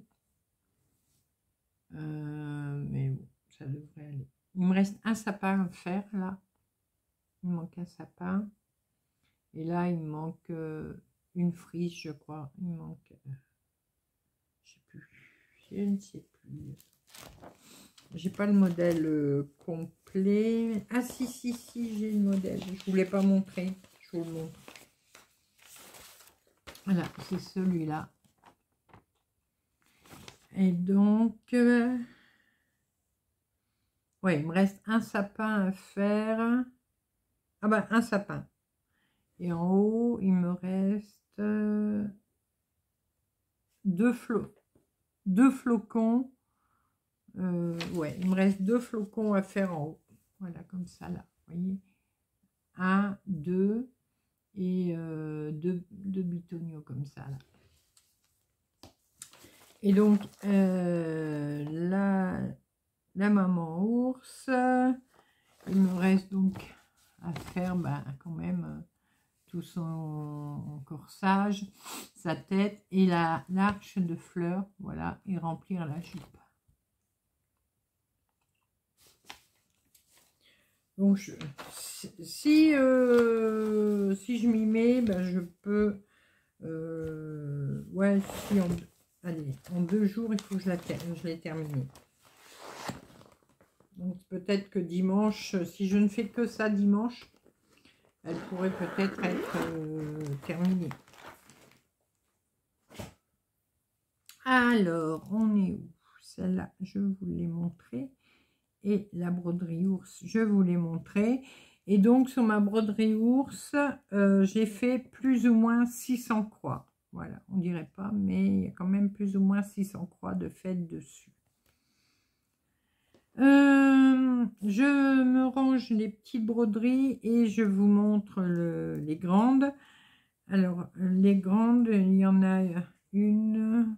Mais bon, ça devrait aller. Il me reste un sapin à faire, là. Il me manque un sapin. Et là, il me manque une frise, je crois. Il me manque... je sais plus. Je ne sais plus. J'ai pas le modèle complet. Ah, si, j'ai le modèle. Je voulais pas montrer. Je vous le montre. Voilà, c'est celui-là. Et donc, ouais, il me reste un sapin à faire. Ah ben, un sapin. Et en haut, il me reste deux flocons. Ouais, il me reste 2 flocons à faire en haut. Voilà, comme ça, là. Vous voyez, 1, 2 et 2 bitoniaux comme ça, là. Et donc, la maman ours, il me reste donc à faire quand même tout son corsage, sa tête et l'arche de fleurs, voilà, et remplir la jupe. Donc, si je m'y mets, je peux, ouais, si allez, en 2 jours, il faut que je l'ai terminée. Donc, peut-être que dimanche, si je ne fais que ça dimanche, elle pourrait peut-être être terminée. Alors, on est où? Celle-là, je vous l'ai montré. Et la broderie ours, je vous l'ai montré. Et donc, sur ma broderie ours, j'ai fait plus ou moins 600 croix. Voilà, on dirait pas, mais il y a quand même plus ou moins 600 croix de faites dessus. Je me range les petites broderies et je vous montre les grandes. Alors, les grandes, il y en a une.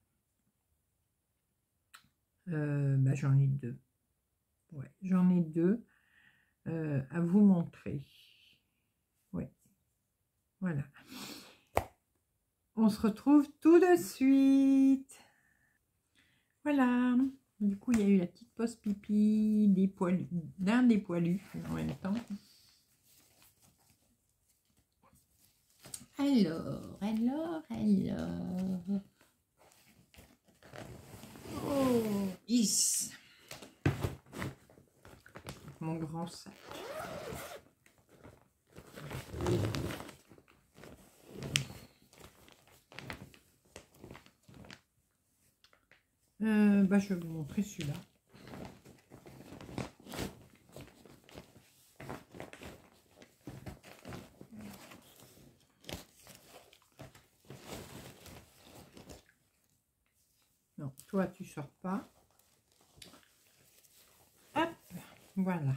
J'en ai 2. Ouais, j'en ai 2 à vous montrer. Ouais, voilà. On se retrouve tout de suite. Voilà. Du coup, il y a eu la petite pause pipi d'un des poilus en même temps. Alors. Oh, is. Mon grand sac. Je vais vous montrer celui-là. Non, toi tu sors pas. Hop, voilà.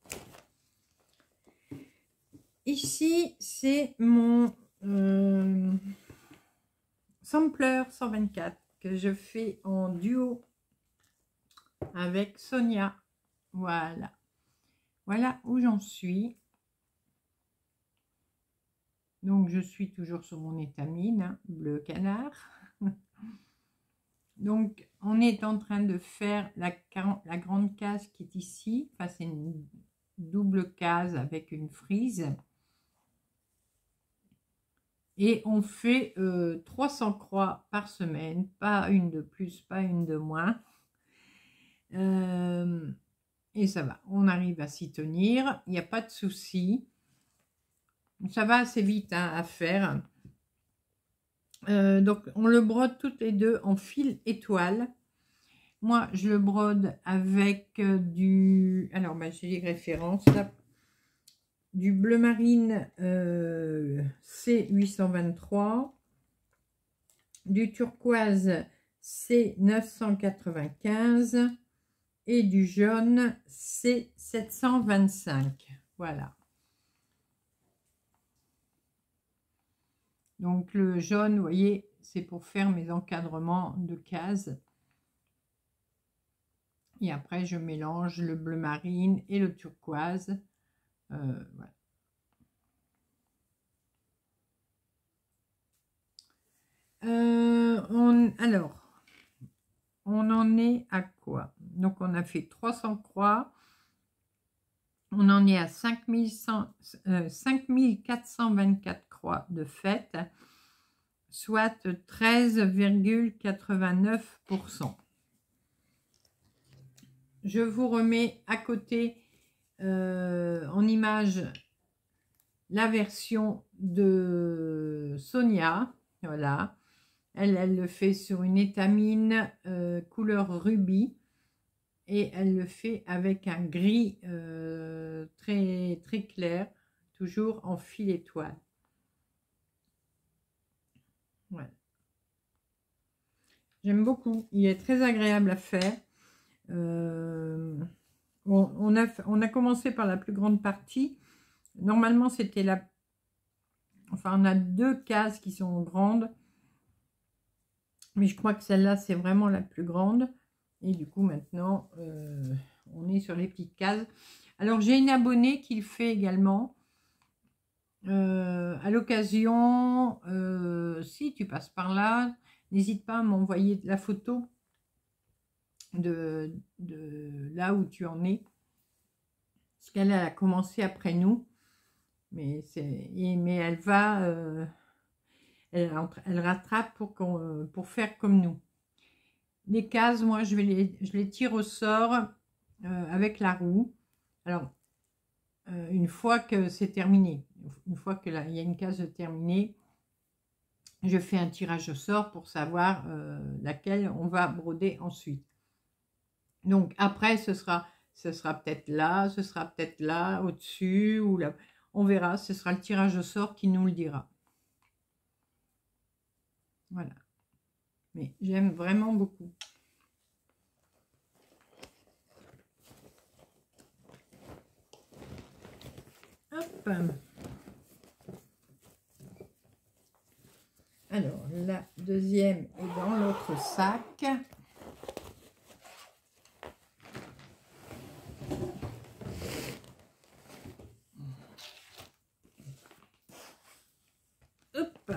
Ici, c'est mon sampler 124 que je fais en duo avec Sonia. Voilà. Voilà où j'en suis. Donc, je suis toujours sur mon étamine, hein, bleu canard. Donc, on est en train de faire la grande case qui est ici. Enfin, c'est une double case avec une frise. Et on fait 300 croix par semaine. Pas une de plus, pas une de moins. Et ça va. On arrive à s'y tenir. Il n'y a pas de souci. Ça va assez vite hein, à faire. Donc, on le brode toutes les deux en fil étoile. Moi, je le brode avec du... Alors, j'ai les références là. Du bleu marine C823. Du turquoise C995. Et du jaune C725. Voilà. Donc le jaune, vous voyez, c'est pour faire mes encadrements de cases. Et après, je mélange le bleu marine et le turquoise. Voilà. Alors, on en est à quoi? Donc, on a fait 300 croix. On en est à 5424 croix de fête, soit 13,89%. Je vous remets à côté en image la version de Sonia. Voilà. Elle le fait sur une étamine couleur rubis. Et elle le fait avec un gris très, très clair, toujours en fil étoile. Voilà. J'aime beaucoup, il est très agréable à faire. On a commencé par la plus grande partie. Normalement, c'était la... Enfin, on a deux cases qui sont grandes. Mais je crois que celle-là, c'est vraiment la plus grande. Et du coup, maintenant, on est sur les petites cases. Alors, j'ai une abonnée qui le fait également. À l'occasion, si tu passes par là, n'hésite pas à m'envoyer la photo de là où tu en es. Parce qu'elle a commencé après nous. Mais elle va... elle rattrape pour faire comme nous. Les cases, moi, je les tire au sort avec la roue. Alors, une fois que c'est terminé, une fois qu'il y a une case terminée, je fais un tirage au sort pour savoir laquelle on va broder ensuite. Donc, après, ce sera peut-être là, ce sera peut-être là, au-dessus, ou là. On verra, ce sera le tirage au sort qui nous le dira. Voilà. Mais j'aime vraiment beaucoup. Hop. Alors, la deuxième est dans l'autre sac. Hop.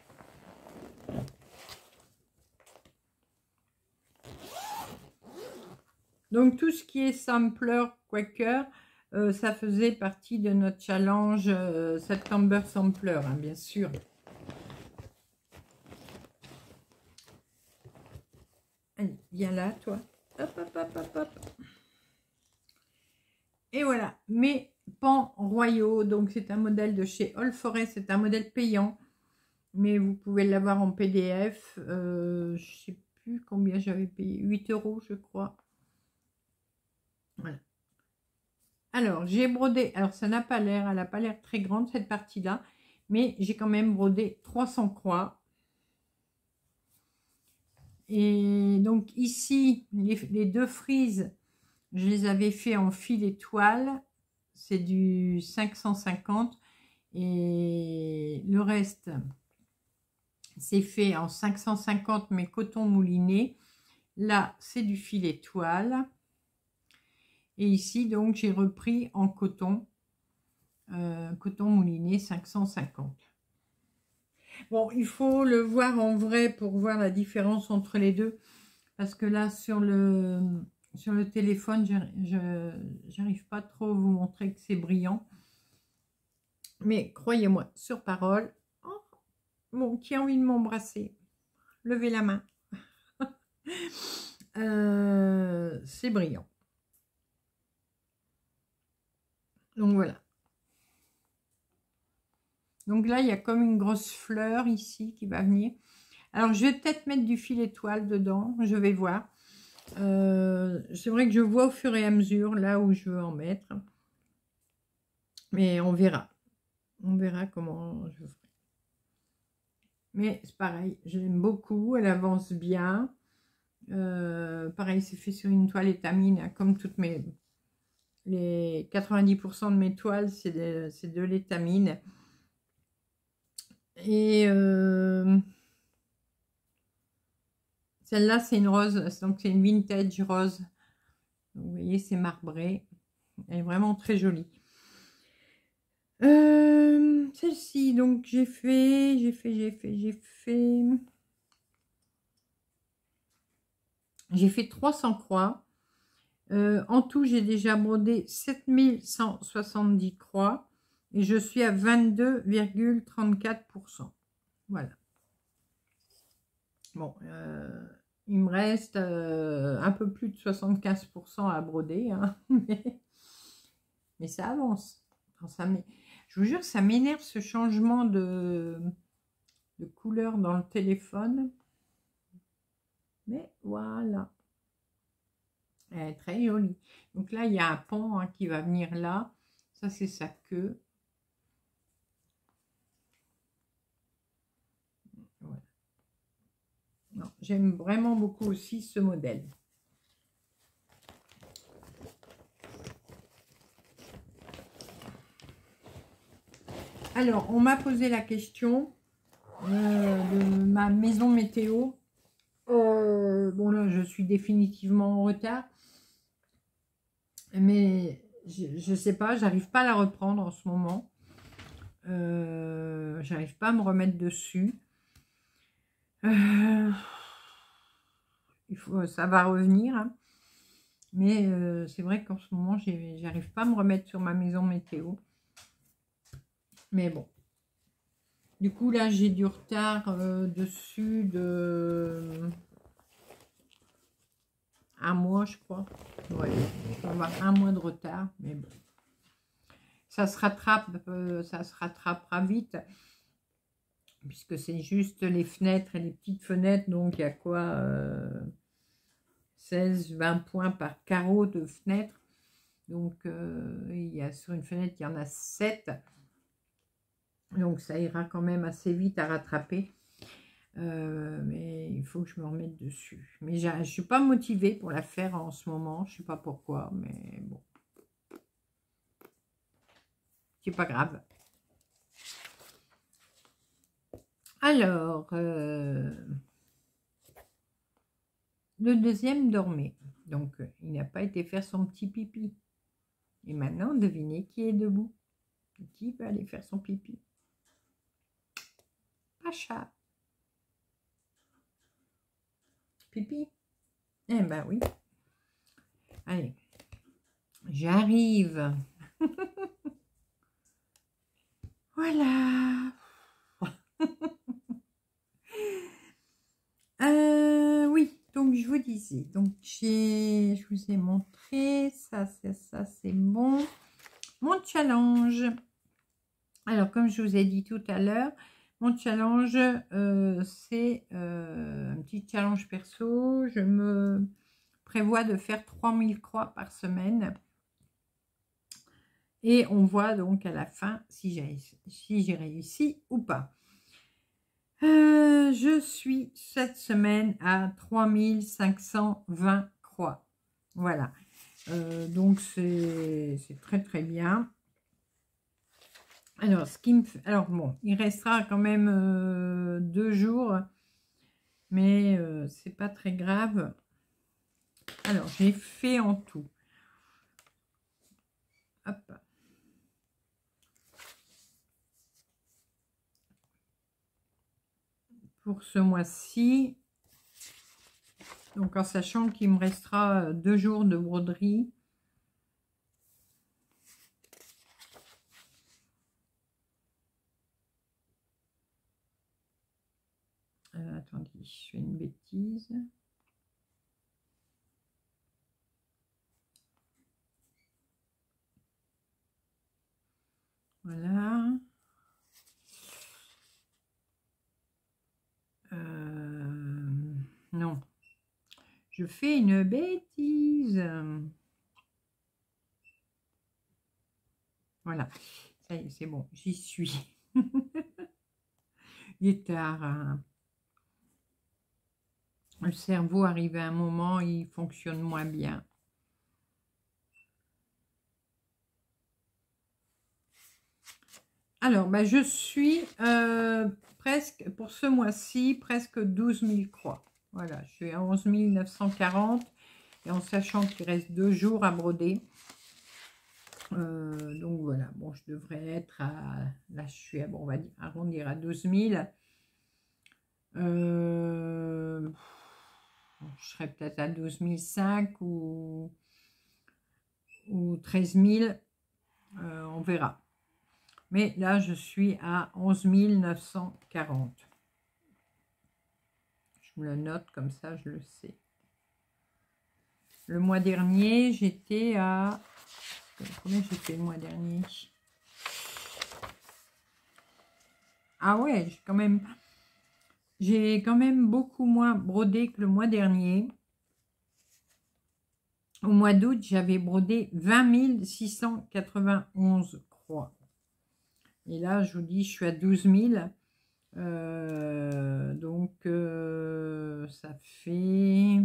Donc, tout ce qui est sampler Quaker, ça faisait partie de notre challenge September Sampler, hein, bien sûr. Allez, viens là, toi. Hop, hop, hop, hop, hop. Et voilà, mes pans royaux. Donc, c'est un modèle de chez All Forest. C'est un modèle payant. Mais vous pouvez l'avoir en PDF. Je ne sais plus combien j'avais payé. 8 €, je crois. Voilà. Alors, j'ai brodé. Alors, ça n'a pas l'air. Elle n'a pas l'air très grande, cette partie-là. Mais j'ai quand même brodé 300 croix. Et donc, ici, les deux frises, je les avais fait en fil étoile. C'est du 550. Et le reste, c'est fait en 550, mais coton mouliné. Là, c'est du fil étoile. Et ici, donc, j'ai repris en coton. Coton mouliné 550. Bon, il faut le voir en vrai pour voir la différence entre les deux. Parce que là, sur le téléphone, j'arrive pas trop à vous montrer que c'est brillant. Mais croyez-moi, sur parole, oh, bon, qui a envie de m'embrasser? Levez la main. C'est brillant. Donc voilà. Donc là, il y a comme une grosse fleur ici qui va venir. Alors, je vais peut-être mettre du fil étoile dedans. Je vais voir. C'est vrai que je vois au fur et à mesure là où je veux en mettre. Mais on verra. On verra comment je ferai. Mais c'est pareil, j'aime beaucoup. Elle avance bien. Pareil, c'est fait sur une toile étamine, hein, comme toutes les 90% de mes toiles, c'est de l'étamine. Et celle-là, c'est une rose, donc c'est une vintage rose. Donc, vous voyez, c'est marbré. Elle est vraiment très jolie. Celle-ci, donc j'ai fait. J'ai fait 300 croix. En tout, j'ai déjà brodé 7170 croix et je suis à 22,34%. Voilà. Bon, il me reste un peu plus de 75% à broder, hein, mais ça avance. Je vous jure que ça m'énerve ce changement de couleur dans le téléphone. Mais voilà. Elle est très jolie. Donc là, il y a un pan, hein, qui va venir là. Ça, c'est sa queue. Voilà. J'aime vraiment beaucoup aussi ce modèle. Alors, on m'a posé la question de ma maison météo. Bon, là, je suis définitivement en retard. Mais je sais pas, j'arrive pas à la reprendre en ce moment. J'arrive pas à me remettre dessus. Ça va revenir, hein. Mais c'est vrai qu'en ce moment, j'arrive pas à me remettre sur ma maison météo. Mais bon. Du coup, là, j'ai du retard dessus de un mois, je crois. Ouais, je vais avoir un mois de retard, mais bon. Ça se rattrapera vite. Puisque c'est juste les fenêtres et les petites fenêtres. Donc, il y a quoi 16-20 points par carreau de fenêtre. Donc, il y a, sur une fenêtre, il y en a 7. Donc, ça ira quand même assez vite à rattraper. Mais il faut que je me remette dessus. Mais je ne suis pas motivée pour la faire en ce moment. Je ne sais pas pourquoi, mais bon. C'est pas grave. Alors, le deuxième dormait. Donc, il n'a pas été faire son petit pipi. Et maintenant, devinez qui est debout. Qui va aller faire son pipi? Pacha. Pipi? Eh ben oui. Allez. J'arrive. Voilà. Oui, donc je vous disais. Donc, je vous ai montré. Ça, c'est bon. Mon challenge. Alors, comme je vous ai dit tout à l'heure, mon challenge, c'est un petit challenge perso. Je me prévois de faire 3000 croix par semaine. Et on voit donc à la fin si j'ai réussi ou pas. Je suis cette semaine à 3520 croix. Voilà. Donc, c'est très très bien. Alors, alors bon, il restera quand même 2 jours, mais c'est pas très grave. Alors, j'ai fait en tout. Hop. Pour ce mois-ci. Donc, en sachant qu'il me restera 2 jours de broderie. Attendez, je fais une bêtise. Voilà. Non. Je fais une bêtise. Voilà. Ça y est, c'est bon. J'y suis. Il est tard. Hein. Le cerveau arrive à un moment, il fonctionne moins bien. Alors, bah, je suis presque, pour ce mois-ci, presque 12 000 croix. Voilà, je suis à 11 940. Et en sachant qu'il reste 2 jours à broder. Donc voilà, bon, je devrais être à... Là, je suis à, bon, on va dire, arrondir à 12 000. Je serais peut-être à 12 500 ou 13 000. On verra. Mais là, je suis à 11 940. Je me le note comme ça, je le sais. Le mois dernier, j'étais à... Combien j'ai fait le mois dernier? Ah ouais, j'ai quand même beaucoup moins brodé que le mois dernier. Au mois d'août, j'avais brodé 20 691 croix. Et là, je vous dis, je suis à 12 000. Donc, ça fait...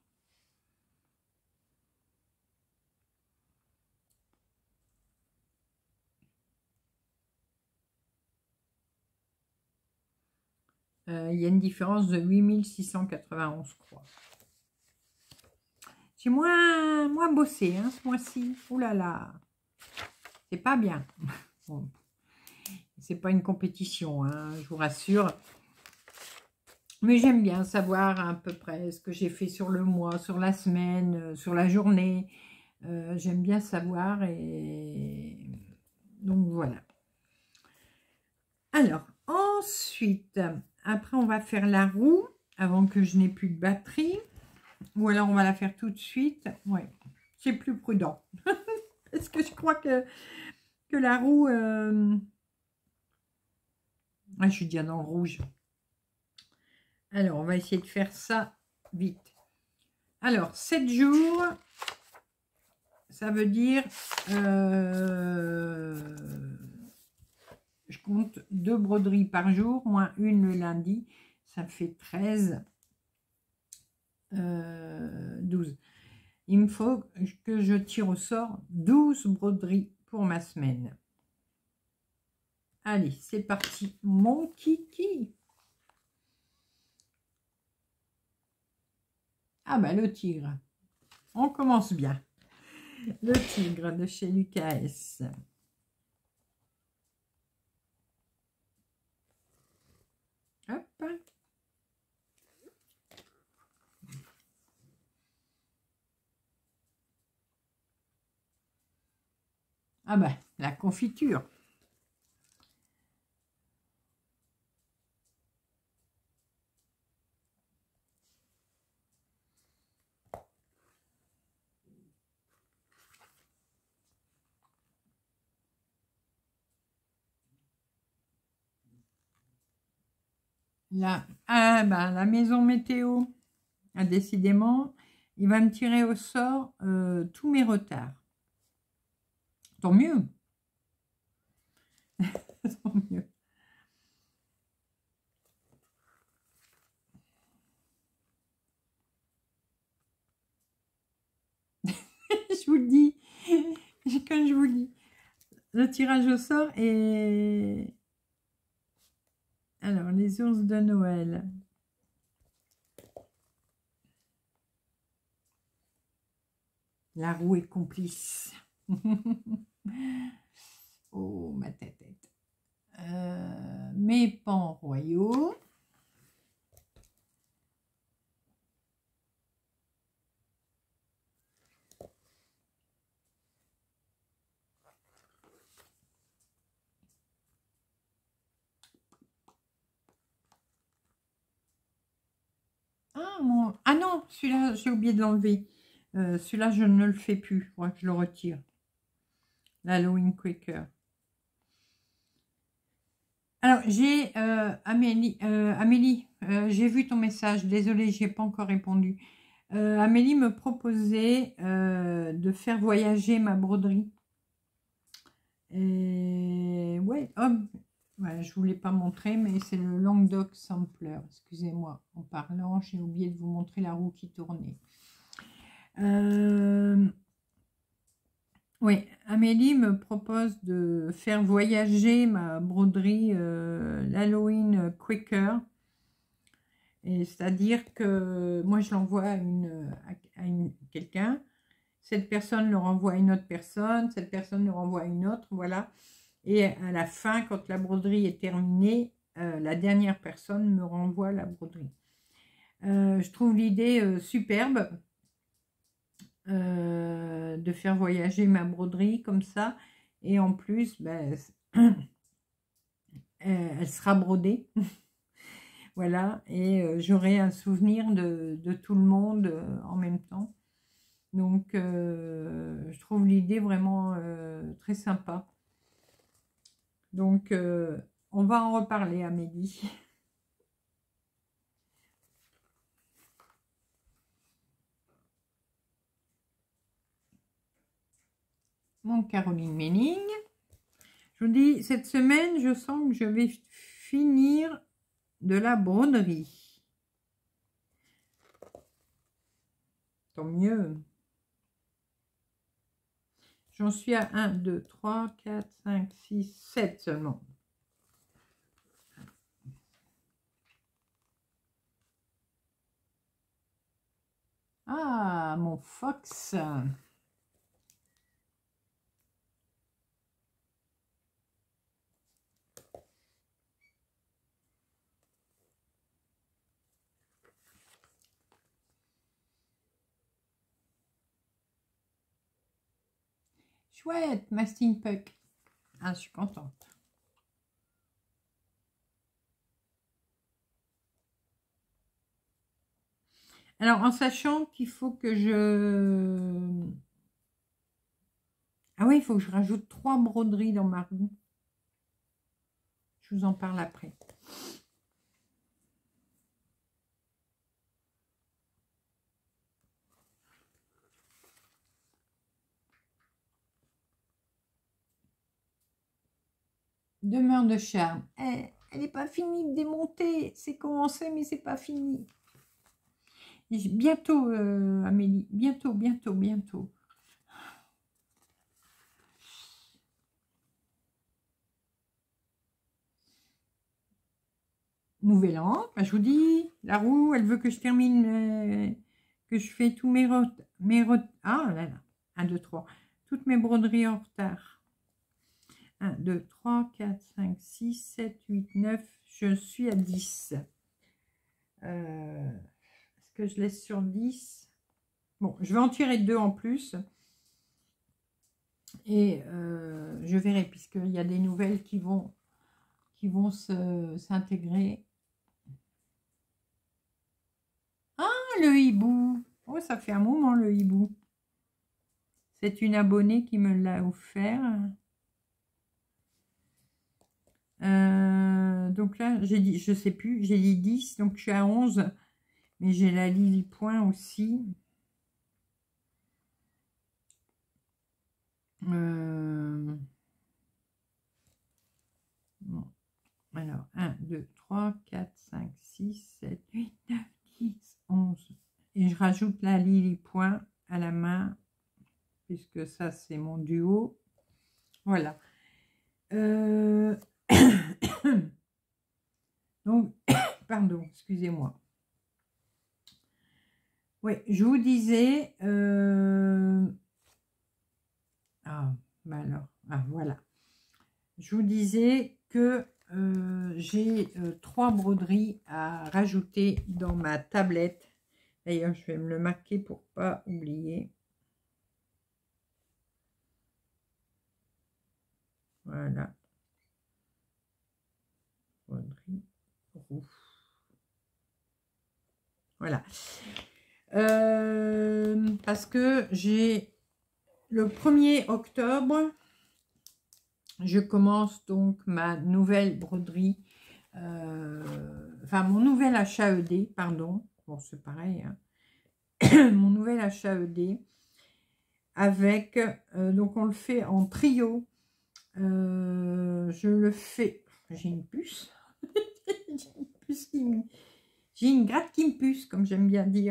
il y a une différence de 8 691 croix. J'ai moins bossé hein, ce mois-ci. Ouh là là, c'est pas bien. Bon, c'est pas une compétition, hein, je vous rassure. Mais j'aime bien savoir à peu près ce que j'ai fait sur le mois, sur la semaine, sur la journée. J'aime bien savoir et donc voilà. Alors, ensuite, après on va faire la roue avant que je n'ai plus de batterie. Ou alors on va la faire tout de suite. Ouais, c'est plus prudent. Parce que je crois que la roue... Ah, je suis déjà dans le rouge. Alors, on va essayer de faire ça vite. Alors, 7 jours, ça veut dire... je compte 2 broderies par jour, moins une le lundi. Ça fait 13, 12. Il me faut que je tire au sort 12 broderies pour ma semaine. Allez, c'est parti, mon kiki. Ah bah le tigre. On commence bien. Le tigre de chez Lucas S. Hop. Ah bah, la confiture. Là, ah bah, la maison météo, ah, décidément, il va me tirer au sort tous mes retards. Tant mieux. Tant mieux. Je vous le dis, quand je vous le dis, le tirage au sort est... Alors, les ours de Noël. La roue est complice. Oh, ma tête. Mes pans royaux. Ah non, celui-là, j'ai oublié de l'enlever. Celui-là, je ne le fais plus. Il faudra que je le retire. L'Halloween Quaker. Alors, j'ai Amélie, j'ai vu ton message. Désolée, je n'y ai pas encore répondu. Amélie me proposait de faire voyager ma broderie. Et ouais, ouais, je ne vous l'ai pas montré, mais c'est le Languedoc Sampler. Excusez-moi, en parlant, j'ai oublié de vous montrer la roue qui tournait. Oui, Amélie me propose de faire voyager ma broderie l'Halloween Quicker. C'est-à-dire que moi, je l'envoie à quelqu'un. Cette personne le renvoie à une autre personne. Cette personne le renvoie à une autre. Voilà. Et à la fin, quand la broderie est terminée, la dernière personne me renvoie la broderie. Je trouve l'idée superbe de faire voyager ma broderie comme ça. Et en plus, ben, elle sera brodée. Voilà. Et j'aurai un souvenir de tout le monde en même temps. Donc, je trouve l'idée vraiment très sympa. Donc, on va en reparler, Amélie. Mon Caroline Méning. Je vous dis, cette semaine, je sens que je vais finir de la broderie. Tant mieux. J'en suis à 1, 2, 3, 4, 5, 6, 7 seulement. Ah, mon fox. Chouette, Masting Puck. Ah, je suis contente. Alors, en sachant qu'il faut que je... Ah oui, il faut que je rajoute 3 broderies dans ma roue. Je vous en parle après. Demeure de charme. Elle n'est pas finie de démonter. C'est commencé, mais c'est pas fini. Bientôt, Amélie. Bientôt, bientôt, bientôt. Nouvel an. Ben, je vous dis, la roue, elle veut que je termine, que je fais tous ah là là. 1, 2, 3. Toutes mes broderies en retard. 1, 2, 3, 4, 5, 6, 7, 8, 9. Je suis à 10. Est-ce que je laisse sur 10? Bon, je vais en tirer 2 en plus. Et je verrai, puisqu'il y a des nouvelles qui vont s'intégrer. Ah, le hibou. Oh, ça fait un moment, le hibou. C'est une abonnée qui me l'a offert. Donc là, j'ai dit, je sais plus, j'ai dit 10, donc je suis à 11. Mais j'ai la Lily Point aussi. Bon. Alors, 1, 2, 3, 4, 5, 6, 7, 8, 9, 10, 11. Et je rajoute la Lily Point à la main, puisque ça, c'est mon duo. Voilà. Donc, pardon, excusez-moi. Oui, je vous disais, Ben alors, ah, voilà. Je vous disais que j'ai 3 broderies à rajouter dans ma tablette. D'ailleurs, je vais me le marquer pour pas oublier. Voilà. Broderie rouge. Voilà. Parce que j'ai le 1er octobre, je commence donc ma nouvelle broderie. Enfin, mon nouvel HAED, pardon. Bon, c'est pareil. Hein. Mon nouvel HAED. Avec, donc on le fait en trio. Je le fais. J'ai une puce. J'ai une gratte qui me puce, comme j'aime bien dire.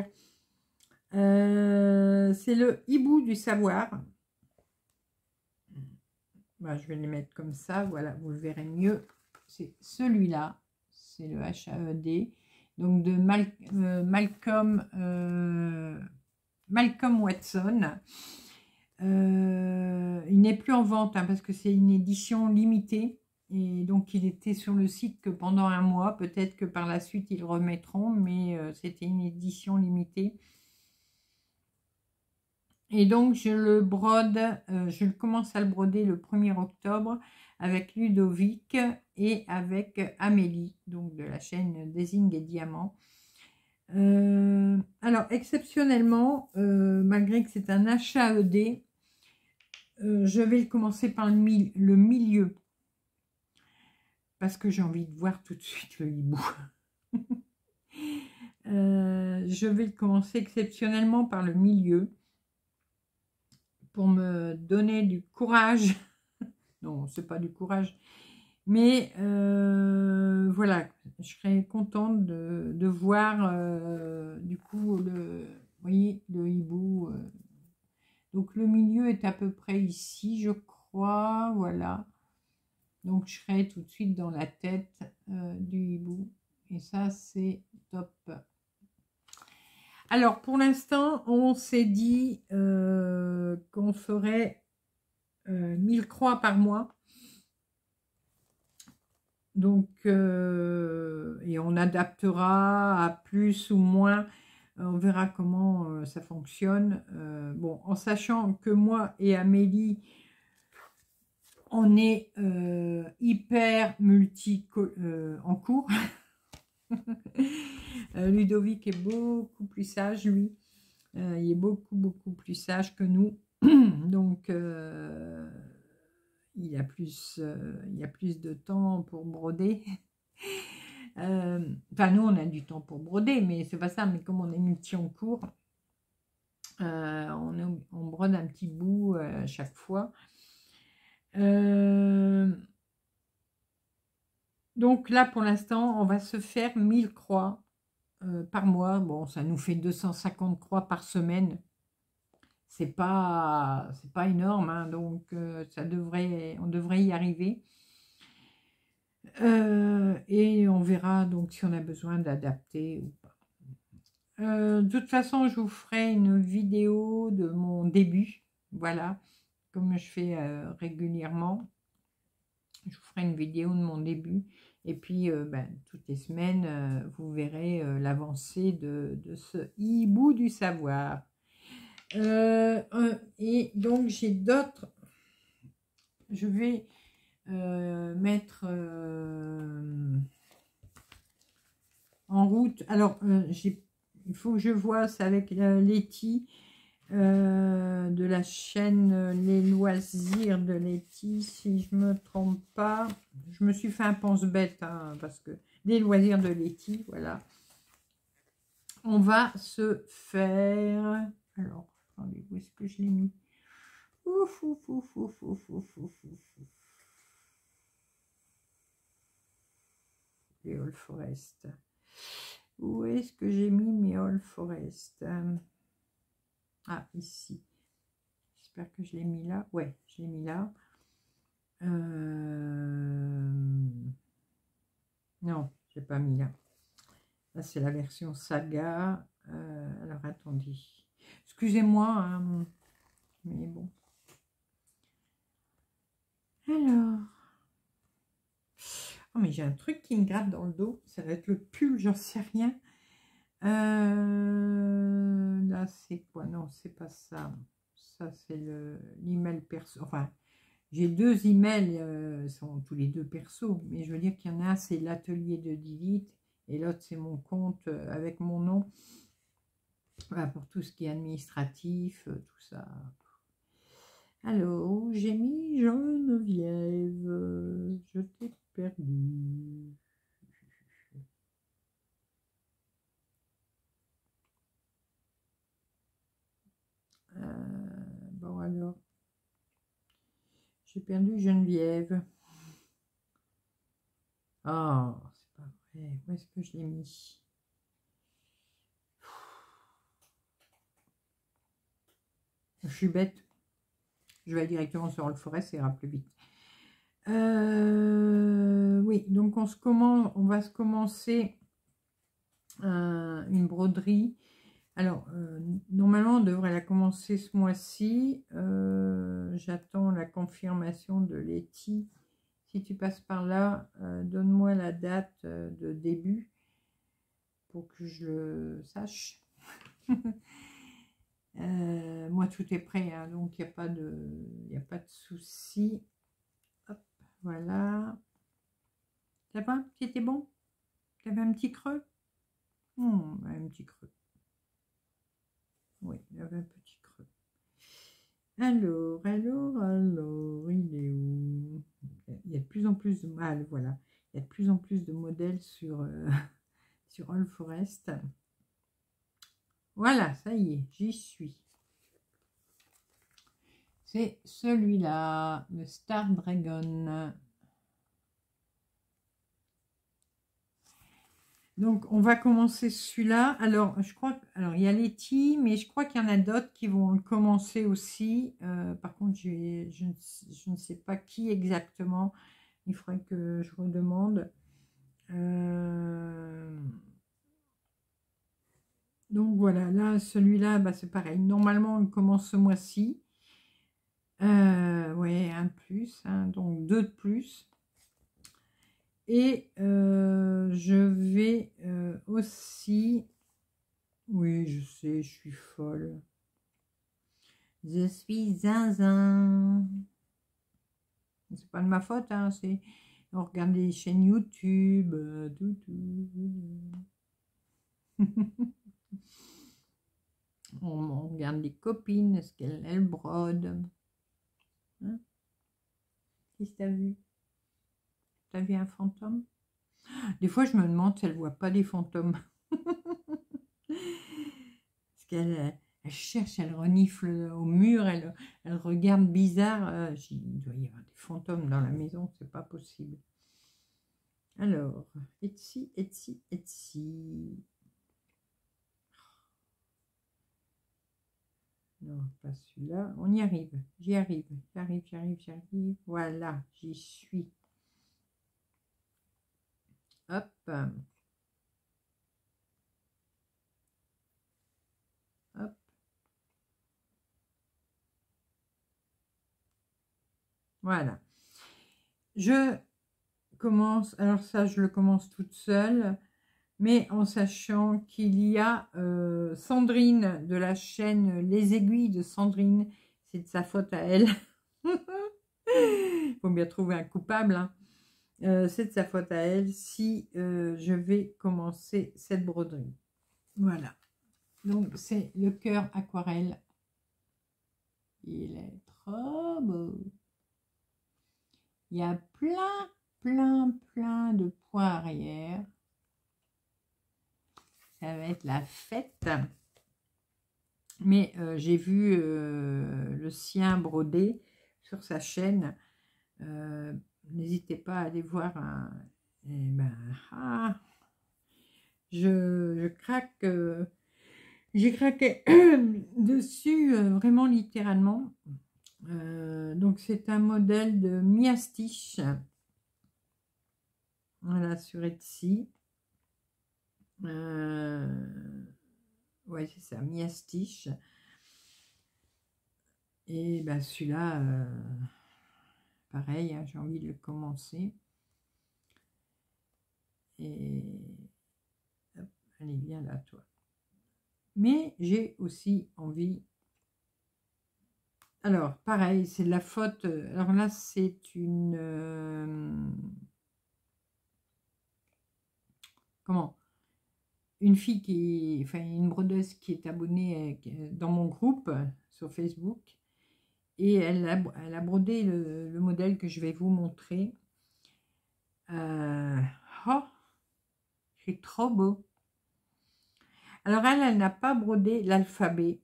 C'est le hibou du savoir. Bah, je vais les mettre comme ça, voilà, vous le verrez mieux. C'est celui-là, c'est le HAED, donc de Malcolm Watson. Il n'est plus en vente hein, parce que c'est une édition limitée. Et donc, il était sur le site que pendant un mois. Peut-être que par la suite, ils le remettront, mais c'était une édition limitée. Et donc, je le brode, je commence à le broder le 1er octobre avec Ludovic et avec Amélie, donc de la chaîne Design et Diamants. Alors, exceptionnellement, malgré que c'est un HAED, je vais commencer par le milieu. Parce que j'ai envie de voir tout de suite le hibou. Je vais commencer exceptionnellement par le milieu. Pour me donner du courage. Non, c'est pas du courage. Mais voilà, je serais contente de voir du coup vous voyez, le hibou. Donc le milieu est à peu près ici, je crois. Voilà. Donc je serai tout de suite dans la tête du hibou. Et ça, c'est top. Alors, pour l'instant, on s'est dit qu'on ferait 1000 croix par mois. Donc, et on adaptera à plus ou moins. On verra comment ça fonctionne. Bon, en sachant que moi et Amélie, on est hyper multi en cours. Ludovic est beaucoup plus sage, lui. Il est beaucoup plus sage que nous. Donc, il y a plus de temps pour broder. Enfin, nous, on a du temps pour broder, mais c'est pas ça. Mais comme on est multi en cours, on brode un petit bout à chaque fois. Donc là, pour l'instant, on va se faire 1000 croix par mois. Bon, ça nous fait 250 croix par semaine. C'est pas énorme, hein, donc on devrait y arriver. Et on verra donc si on a besoin d'adapter ou pas. De toute façon, je vous ferai une vidéo de mon début, voilà, comme je fais régulièrement. Je vous ferai une vidéo de mon début. Et puis, toutes les semaines, vous verrez l'avancée de ce hibou du savoir. Et donc, j'ai d'autres. Je vais mettre en route. Alors, il faut que je vois ça avec Letty de la chaîne Les Loisirs de Letty. Si je me trompe pas, je me suis fait un pense-bête hein, parce que Les Loisirs de Letty, voilà. On va se faire. Alors, attendez, où est-ce que je l'ai mis? Ouf, ouf, ouf, ouf, ouf, ouf, ouf, ouf. Les All Forest. Où est-ce que j'ai mis mes All Forest? Ah, ici. J'espère que je l'ai mis là. Ouais, je l'ai mis là. Non, je l'ai pas mis là. Là, c'est la version saga. Alors, attendez. Excusez-moi, hein, mais bon. Alors, oh mais j'ai un truc qui me gratte dans le dos, ça va être le pull, j'en sais rien. Là c'est quoi? Non, c'est pas ça. Ça c'est l'email perso. Enfin, j'ai deux emails, sont tous les deux perso, mais je veux dire qu'il y en a un c'est l'atelier de Didit et l'autre c'est mon compte avec mon nom. Voilà, pour tout ce qui est administratif, tout ça. Alors, j'ai mis Geneviève, je t'ai perdu. Bon alors, j'ai perdu Geneviève. Oh, c'est pas vrai. Où est-ce que je l'ai mis? Je suis bête. Je vais directement sur le forêt, ça ira plus vite. Oui, donc on va se commencer une broderie. Alors, normalement, on devrait la commencer ce mois-ci. J'attends la confirmation de Letty. Si tu passes par là, donne-moi la date de début pour que je le sache. Moi, tout est prêt, hein, donc il n'y a pas de souci. Hop, voilà. Ça va? C'était bon? Tu avais un petit creux? Un petit creux. Oui, il y avait un petit creux. Alors, il est où? Il y a de plus en plus de mal, voilà. Il y a de plus en plus de modèles sur, sur All Forest. Voilà, ça y est, j'y suis. C'est celui-là, le Star Dragon. Donc, on va commencer celui-là. Alors, je crois alors il y a Letty, mais je crois qu'il y en a d'autres qui vont le commencer aussi. Par contre, je ne sais pas qui exactement. Il faudrait que je redemande. Donc, voilà. Là, celui-là, bah, c'est pareil. Normalement, on commence ce mois-ci. Ouais, un de plus. Hein, donc, deux de plus. Et je vais aussi... Oui, je sais, je suis folle. Je suis zinzin. C'est pas de ma faute, hein, c'est... On regarde les chaînes YouTube, on regarde les copines, ce qu'elles brodent. Hein? Qu'est-ce que t'as vu? T'as vu un fantôme? Des fois, je me demande si elle voit pas des fantômes. Parce qu'elle cherche, elle renifle au mur, elle regarde bizarre. Il doit y avoir des fantômes dans la maison, c'est pas possible. Alors, Etsy, Etsy, Etsy. Non, pas celui-là. On y arrive. J'y arrive. J'arrive. Voilà, j'y suis. Hop. Hop. Voilà. Je commence. Alors ça, je le commence toute seule. Mais en sachant qu'il y a Sandrine de la chaîne Les Aiguilles de Sandrine. C'est de sa faute à elle. Il faut bien trouver un coupable. Hein. C'est de sa faute à elle si je vais commencer cette broderie. Voilà. Donc, c'est le cœur aquarelle. Il est trop beau. Il y a plein de points arrière. Ça va être la fête. Mais j'ai vu le sien brodé sur sa chaîne. N'hésitez pas à aller voir. Eh ben, je craque. J'ai craqué dessus, vraiment littéralement. Donc c'est un modèle de Miastiche. Voilà, sur Etsy. Ouais, c'est ça, Miastiche. Et ben celui-là, pareil, hein, j'ai envie de le commencer. Et hop, allez, viens là, toi. Mais j'ai aussi envie. Alors, pareil, c'est de la faute. Alors là, c'est comment? Une fille enfin, une brodeuse qui est abonnée dans mon groupe sur Facebook. Et elle a brodé le modèle que je vais vous montrer. Oh, c'est trop beau. Alors elle n'a pas brodé l'alphabet.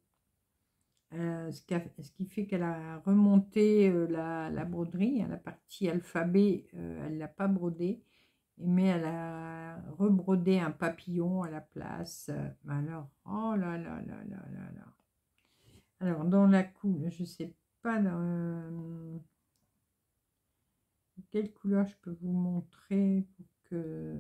Ce qui fait qu'elle a remonté la broderie, hein, la partie alphabet, elle ne l'a pas brodé, mais elle a rebrodé un papillon à la place. Alors, oh là là là là là là. Alors, dans la couleur, je ne sais pas quelle couleur je peux vous montrer pour que...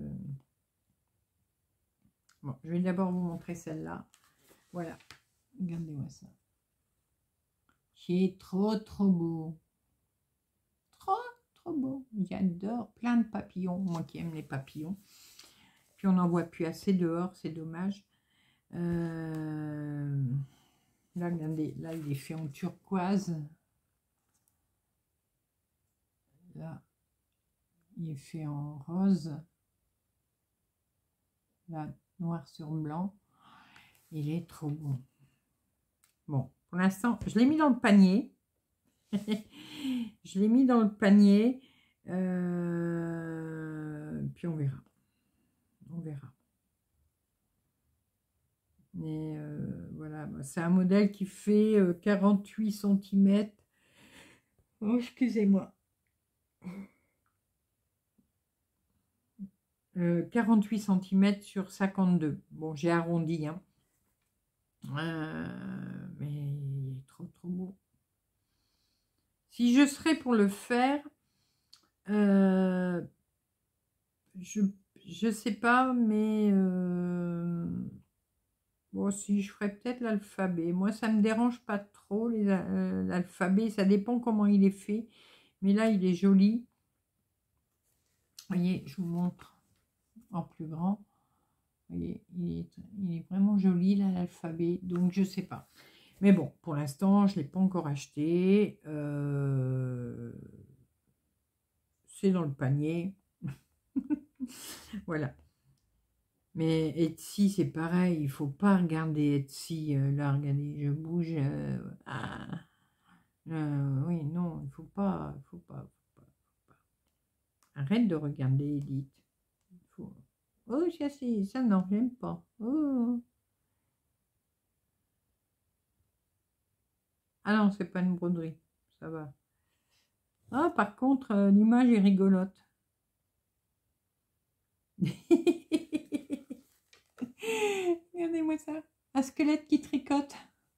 Bon, je vais d'abord vous montrer celle-là. Voilà, regardez-moi ça. C'est trop trop beau. Trop trop beau. J'adore. Plein de papillons. Moi qui aime les papillons. Puis on n'en voit plus assez dehors. C'est dommage. Là, regardez. Là, il est fait en turquoise. Là, il est fait en rose. Là, noir sur blanc. Il est trop bon. Bon, pour l'instant, je l'ai mis dans le panier. Je l'ai mis dans le panier. Puis on verra. On verra. Mais voilà, c'est un modèle qui fait 48 cm. Oh, excusez-moi. 48 cm sur 52. Bon, j'ai arrondi, hein. Mais il est trop trop beau. Si je serais pour le faire, je sais pas, mais bon, si je ferais peut-être l'alphabet. Moi, ça me dérange pas trop l'alphabet. Ça dépend comment il est fait. Mais là, il est joli. Vous voyez, je vous montre en plus grand. Vous voyez, il est vraiment joli là, l'alphabet. Donc, je sais pas. Mais bon, pour l'instant, je ne l'ai pas encore acheté. C'est dans le panier. Voilà. Mais Etsy, c'est pareil. Il ne faut pas regarder Etsy. Là, regardez, je bouge. Oui, non, il ne faut pas. Faut pas. Arrête de regarder, Edith. Faut... Oh, ça, non, j'aime pas. Oh. Ah non, c'est pas une broderie. Ça va. Ah, par contre, l'image est rigolote. Regardez-moi ça. Un squelette qui tricote.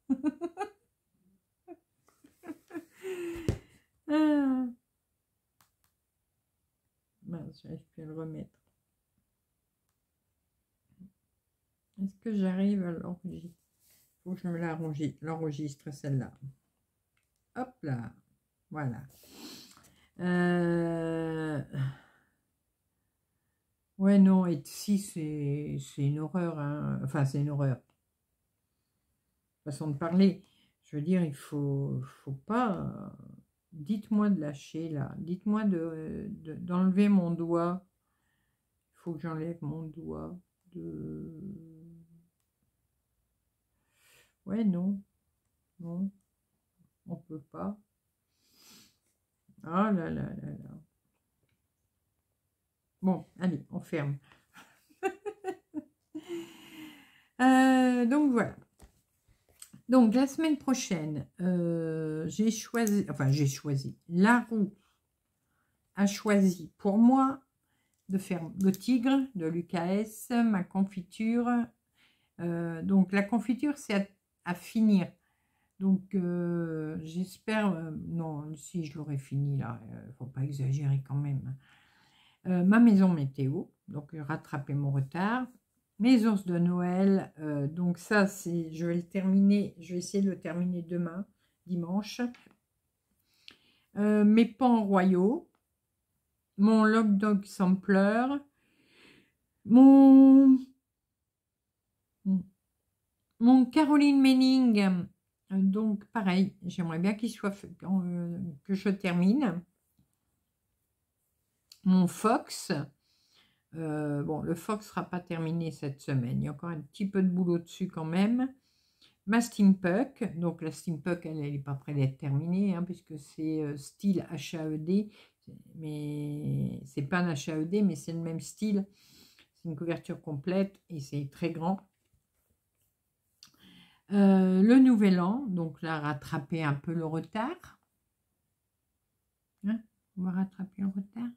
Ah. Mince, j'arrive plus à le remettre. Est-ce que j'arrive à l'enregistrer? Il faut que je me l'enregistre celle-là. Hop là. Voilà. Ouais, non, Etsy, c'est une horreur. Hein. Enfin, c'est une horreur. Façon de parler. Je veux dire, il faut pas... Dites-moi de lâcher, là. Dites-moi d'enlever mon doigt. Il faut que j'enlève mon doigt. Ouais, non. Non. On peut pas. Ah là là là là. Bon, allez, on ferme. Donc voilà. Donc la semaine prochaine, j'ai choisi, la roue a choisi pour moi de faire le tigre de l'UKS, ma confiture. Donc la confiture, c'est à finir. Donc j'espère, non, si je l'aurais fini là, faut pas exagérer quand même. Ma maison météo, donc rattraper mon retard. Mes ours de Noël, donc ça, je vais le terminer, je vais essayer de le terminer demain, dimanche. mes pans royaux, mon Log Dog Sampler, mon Caroline Manning. Donc pareil, j'aimerais bien qu'il soit que je termine. Mon Fox. Bon, le Fox sera pas terminé cette semaine. Il y a encore un petit peu de boulot dessus quand même. Ma Steampunk. Donc la Steampunk, elle n'est pas près d'être terminée, hein, puisque c'est style HAED. Mais c'est pas un HAED, mais c'est le même style. C'est une couverture complète et c'est très grand. Le Nouvel An, donc là, rattraper un peu le retard. Hein, on va rattraper le retard.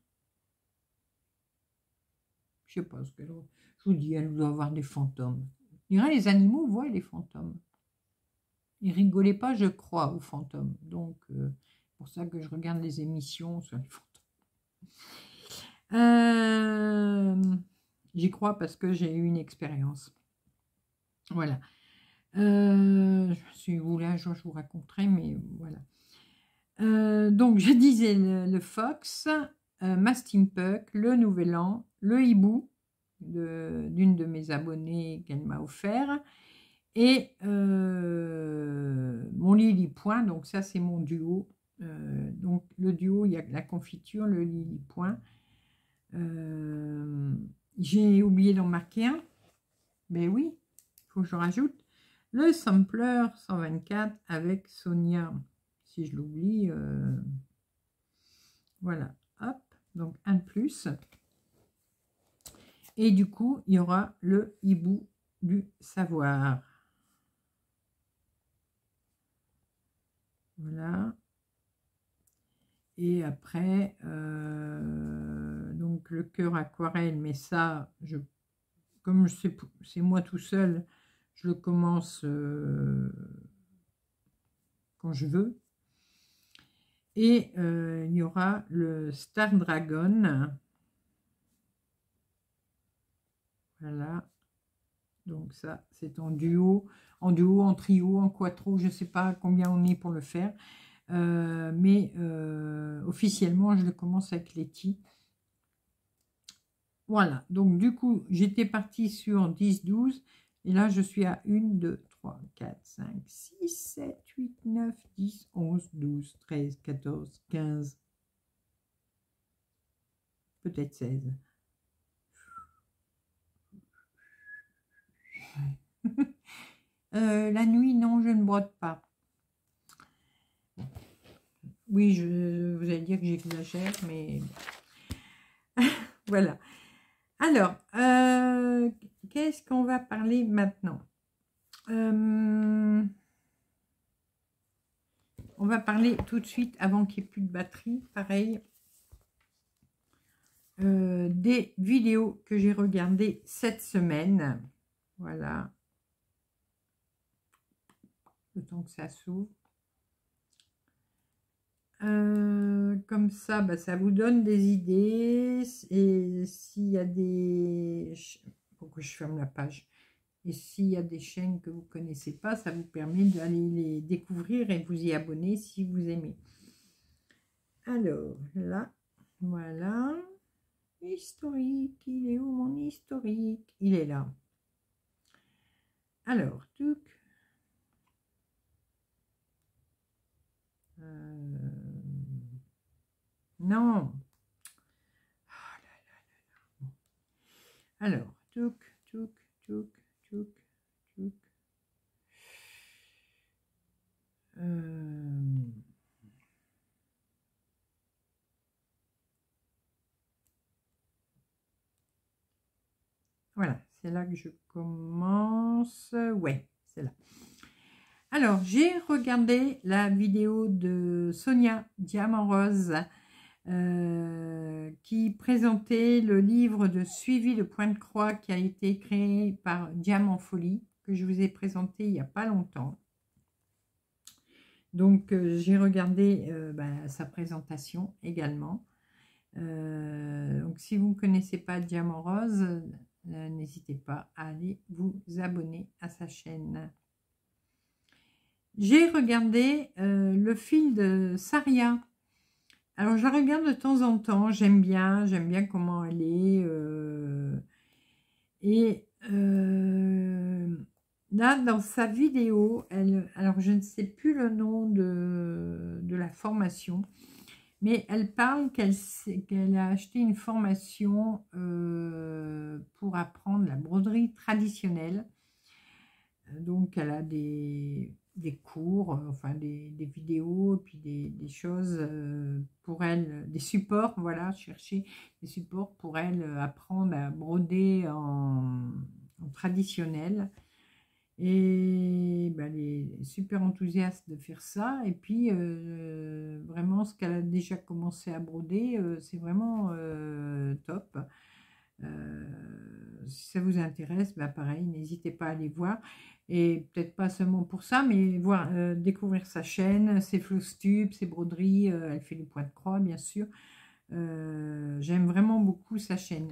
Je sais pas ce qu'elle. Je vous dis, elle doit avoir des fantômes. Je dirais, les animaux voient les fantômes. Ils rigolaient pas, je crois, aux fantômes. Donc, c'est pour ça que je regarde les émissions sur les fantômes. J'y crois parce que j'ai eu une expérience. Voilà. Si vous voulez, un jour, je vous raconterai, mais voilà. Donc, je disais le Fox, ma Steampunk, le Nouvel An, le hibou d'une de mes abonnées qu'elle m'a offert, et mon Lily Point. Donc, ça, c'est mon duo. Donc, le duo, il y a la confiture, le Lily Point. J'ai oublié d'en marquer un. Ben oui, il faut que je rajoute. Le sampler 124 avec Sonia. Si je l'oublie, voilà, hop, donc un de plus. Et du coup, il y aura le hibou du savoir. Voilà. Et après, donc le cœur aquarelle, mais ça, comme c'est moi tout seul, je le commence quand je veux. Et il y aura le Star Dragon. Voilà. Donc ça, c'est en duo, en trio, en quattro. Je ne sais pas combien on est pour le faire. Mais officiellement, je le commence avec Letty. Voilà. Donc du coup, j'étais partie sur 10-12. Et là, je suis à 1, 2, 3, 4, 5, 6, 7, 8, 9, 10, 11, 12, 13, 14, 15. Peut-être 16. La nuit, non, je ne brode pas. Oui, vous allez dire que j'exagère, mais voilà. Alors, qu'est-ce qu'on va parler maintenant? On va parler tout de suite, avant qu'il n'y ait plus de batterie, pareil, des vidéos que j'ai regardées cette semaine. Voilà. Le temps que ça s'ouvre. Comme ça, bah, ça vous donne des idées. Et s'il y a des... Pourquoi je ferme la page? Et s'il y a des chaînes que vous ne connaissez pas, ça vous permet d'aller les découvrir et vous y abonner si vous aimez. Alors, là, voilà. Historique, il est où mon historique? Il est là. Alors, tuc. Non. Oh là là là là. Alors, tuc, tuc, tuc, tuc, tuc. Voilà, c'est là que je commence. Ouais, c'est là. Alors, j'ai regardé la vidéo de Sonia Diamant Rose qui présentait le livre de suivi de point de croix qui a été créé par Diamant Folie, que je vous ai présenté il n'y a pas longtemps. Donc, j'ai regardé sa présentation également. Donc, si vous ne connaissez pas Diamant Rose, n'hésitez pas à aller vous abonner à sa chaîne. J'ai regardé le film de Saria. Alors, je la regarde de temps en temps, j'aime bien comment elle est. Et là, dans sa vidéo, alors je ne sais plus le nom de la formation, mais elle parle qu'elle a acheté une formation pour apprendre la broderie traditionnelle. Donc, elle a des cours, enfin des vidéos, et puis des choses pour elle, des supports, voilà, chercher des supports pour elle apprendre à broder en traditionnel. Et ben, elle est super enthousiaste de faire ça. Et puis, vraiment, ce qu'elle a déjà commencé à broder, c'est vraiment top. Si ça vous intéresse, bah pareil, n'hésitez pas à aller voir. Et peut-être pas seulement pour ça, mais voir, découvrir sa chaîne, ses flosses-tubes, ses broderies. Elle fait le point de croix, bien sûr. J'aime vraiment beaucoup sa chaîne.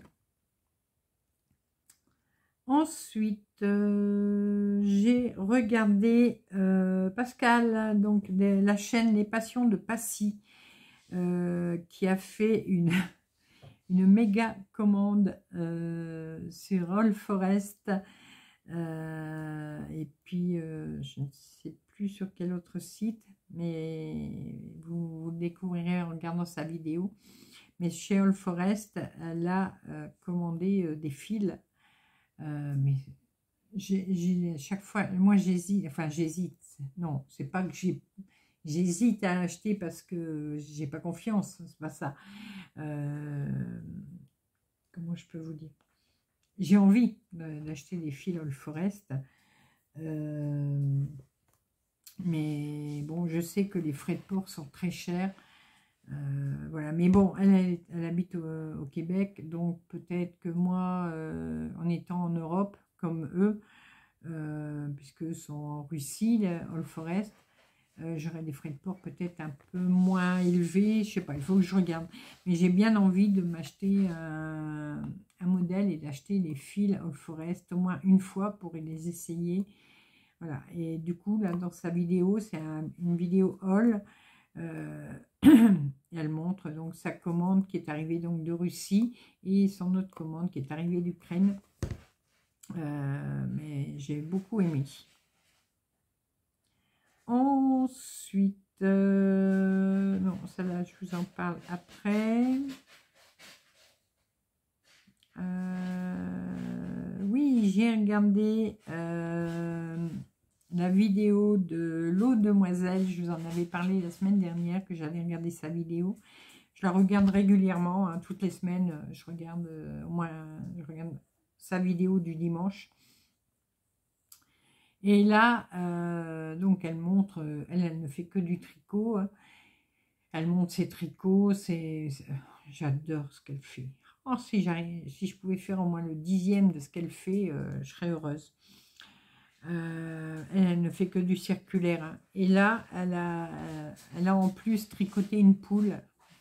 Ensuite, j'ai regardé Pascal, donc de la chaîne Les Passions de Passy, qui a fait une méga commande sur All Forest. Et puis, je ne sais plus sur quel autre site, mais vous découvrirez en regardant sa vidéo. Mais chez All Forest, elle a commandé des fils. Mais à chaque fois, moi j'hésite. Non, c'est pas que j'hésite à acheter parce que j'ai pas confiance, c'est pas ça. Comment je peux vous dire? J'ai envie d'acheter des fils All Forest. Mais bon, je sais que les frais de port sont très chers. Voilà, mais bon, elle habite au Québec, donc peut-être que moi, en étant en Europe, comme eux, puisque sont en Russie, All Forest, j'aurais des frais de port peut-être un peu moins élevés, je sais pas, il faut que je regarde. Mais j'ai bien envie de m'acheter un modèle et d'acheter les fils All Forest au moins une fois pour les essayer. Voilà, et du coup, là, dans sa vidéo, c'est une vidéo haul. Elle montre donc sa commande qui est arrivée donc de Russie et son autre commande qui est arrivée d'Ukraine. Mais j'ai beaucoup aimé. Ensuite, non, celle-là, je vous en parle après. Oui, j'ai regardé la vidéo de l'eau demoiselle. Je vous en avais parlé la semaine dernière que j'allais regarder sa vidéo. Je la regarde régulièrement, hein, toutes les semaines. Je regarde au moins, je regarde sa vidéo du dimanche. Et là, donc elle montre, elle ne fait que du tricot. Hein. Elle montre ses tricots, j'adore ce qu'elle fait. Oh, si je pouvais faire au moins le 10e de ce qu'elle fait, je serais heureuse. Elle ne fait que du circulaire. Hein. Et là, elle a en plus tricoté une poule.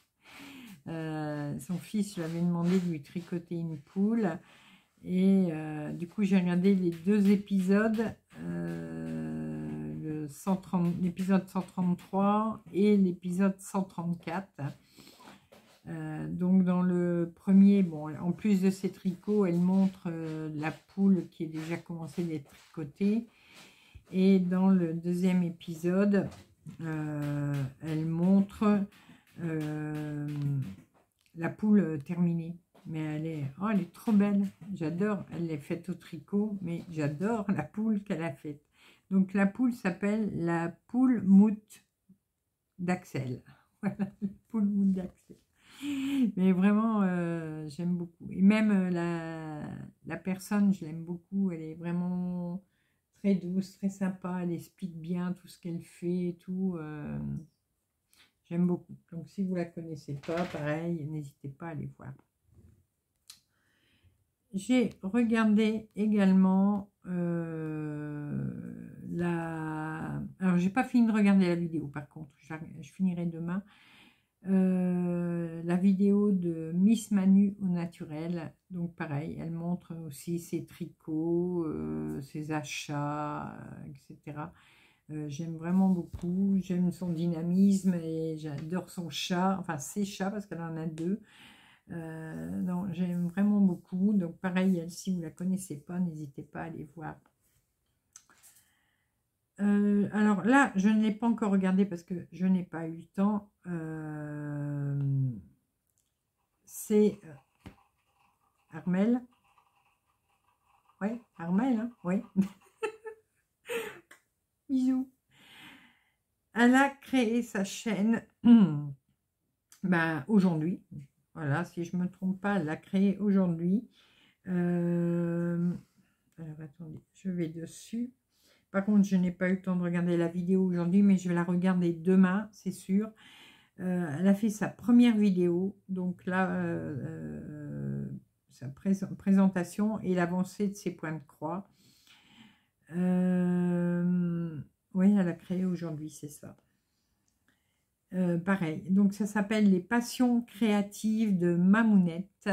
Son fils lui avait demandé de lui tricoter une poule. Et du coup, j'ai regardé les 2 épisodes, l'épisode 133 et l'épisode 134. Donc dans le premier, bon, en plus de ses tricots, elle montre la poule qui est déjà commencé d'être tricotée. Et dans le 2e épisode, elle montre la poule terminée. Mais elle est trop belle. J'adore. Elle est faite au tricot, mais j'adore la poule qu'elle a faite. Donc la poule s'appelle la poule moute d'Axel. Voilà, la poule moute d'Axel. Mais vraiment, j'aime beaucoup. Et même la personne, je l'aime beaucoup. Elle est vraiment très douce, très sympa. Elle explique bien tout ce qu'elle fait et tout. J'aime beaucoup. Donc si vous ne la connaissez pas, pareil, n'hésitez pas à aller voir. J'ai regardé également alors j'ai pas fini de regarder la vidéo par contre, je finirai demain. La vidéo de Miss Manu au naturel, donc pareil, elle montre aussi ses tricots, ses achats, etc. J'aime vraiment beaucoup, j'aime son dynamisme et j'adore son chat, enfin ses chats parce qu'elle en a deux. Non, j'aime vraiment beaucoup. Donc pareil, elle, si vous la connaissez pas, n'hésitez pas à aller voir. Alors là, je ne l'ai pas encore regardé parce que je n'ai pas eu le temps. C'est Armelle. Ouais, Armelle, hein, ouais. Bisous. Elle a créé sa chaîne ben, aujourd'hui. Voilà, si je ne me trompe pas, elle l'a créée aujourd'hui. Alors attendez, je vais dessus. Par contre, je n'ai pas eu le temps de regarder la vidéo aujourd'hui, mais je vais la regarder demain, c'est sûr. Elle a fait sa première vidéo, donc là, sa présentation et l'avancée de ses points de croix. Oui, elle a créé aujourd'hui, c'est ça. Pareil, donc ça s'appelle Les Passions créatives de Mamounette.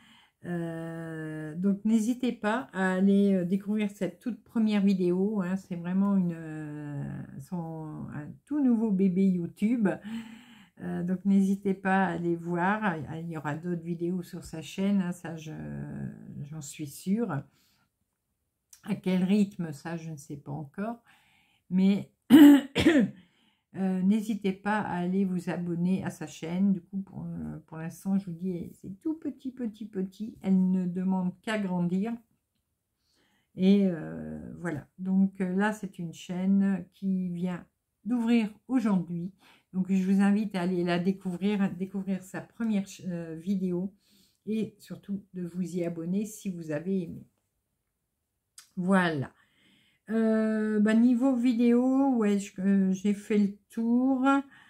Donc n'hésitez pas à aller découvrir cette toute première vidéo, hein, c'est vraiment un tout nouveau bébé YouTube. Donc n'hésitez pas à aller voir, il y aura d'autres vidéos sur sa chaîne, hein, ça j'en suis sûre. À quel rythme, ça je ne sais pas encore, mais n'hésitez pas à aller vous abonner à sa chaîne. Du coup, pour l'instant, je vous dis, c'est tout petit. Elle ne demande qu'à grandir. Et voilà. Donc là, c'est une chaîne qui vient d'ouvrir aujourd'hui. Donc, je vous invite à aller la découvrir sa première vidéo. Et surtout, de vous y abonner si vous avez aimé. Voilà. Bah, niveau vidéo, ouais, j'ai fait le tour.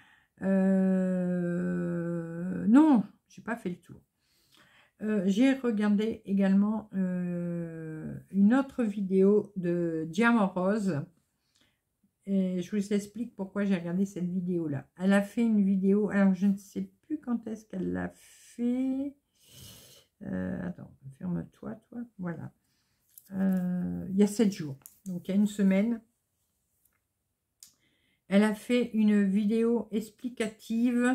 Non, j'ai pas fait le tour. J'ai regardé également une autre vidéo de Diamorose. Et je vous explique pourquoi j'ai regardé cette vidéo-là. Elle a fait une vidéo, alors je ne sais plus quand est-ce qu'elle l'a fait. Attends, ferme-toi, toi. Voilà. Il y a 7 jours, donc il y a une semaine. Elle a fait une vidéo explicative,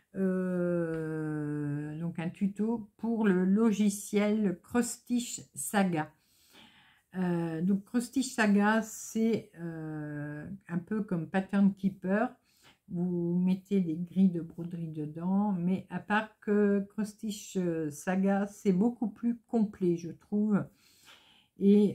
donc un tuto pour le logiciel Cross-Stitch Saga. Donc Cross-Stitch Saga, c'est un peu comme Pattern Keeper. Vous mettez des grilles de broderie dedans, mais à part que Cross-Stitch Saga, c'est beaucoup plus complet, je trouve. Et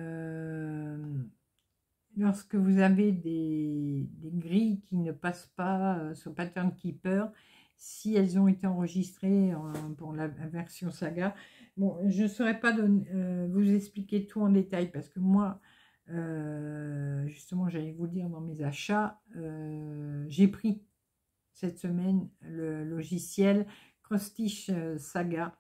lorsque vous avez des grilles qui ne passent pas sur Pattern Keeper, si elles ont été enregistrées pour la version Saga, bon, je ne saurais pas vous expliquer tout en détail parce que moi, justement, j'allais vous dire dans mes achats, j'ai pris cette semaine le logiciel Cross-Stitch Saga.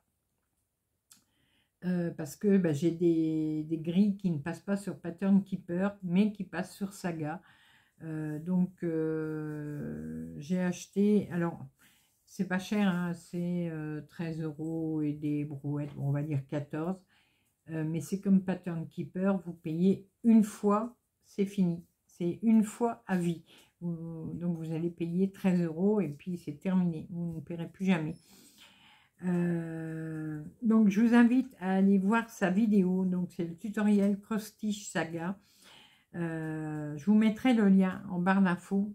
Parce que bah, j'ai des grilles qui ne passent pas sur Pattern Keeper, mais qui passent sur Saga. Donc, j'ai acheté, alors, c'est pas cher, hein, c'est 13 € et des brouettes, on va dire 14. Mais c'est comme Pattern Keeper, vous payez une fois, c'est fini. C'est une fois à vie. Donc, vous allez payer 13 € et puis c'est terminé. Vous ne paierez plus jamais. Donc je vous invite à aller voir sa vidéo, donc c'est le tutoriel Cross-Stitch Saga. Je vous mettrai le lien en barre d'infos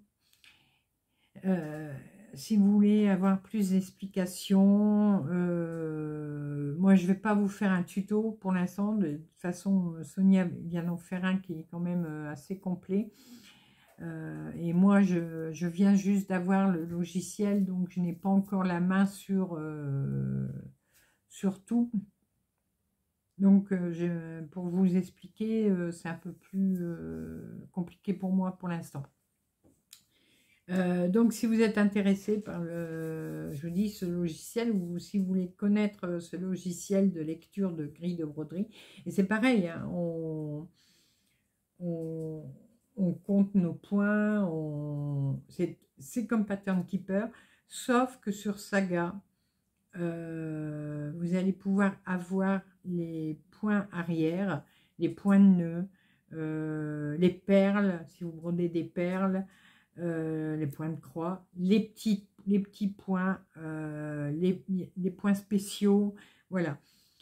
si vous voulez avoir plus d'explications. Moi je vais pas vous faire un tuto pour l'instant, de toute façon Sonia vient d'en faire un qui est quand même assez complet. Et moi je viens juste d'avoir le logiciel, donc je n'ai pas encore la main sur tout. Donc pour vous expliquer, c'est un peu plus compliqué pour moi pour l'instant. Donc si vous êtes intéressé par je vous dis, ce logiciel, ou si vous voulez connaître ce logiciel de lecture de grille de broderie, et c'est pareil, hein, on compte nos points, c'est comme Pattern Keeper, sauf que sur Saga, vous allez pouvoir avoir les points arrière, les points de nœud, les perles, si vous brodez des perles, les points de croix, les petits points, les points spéciaux, voilà.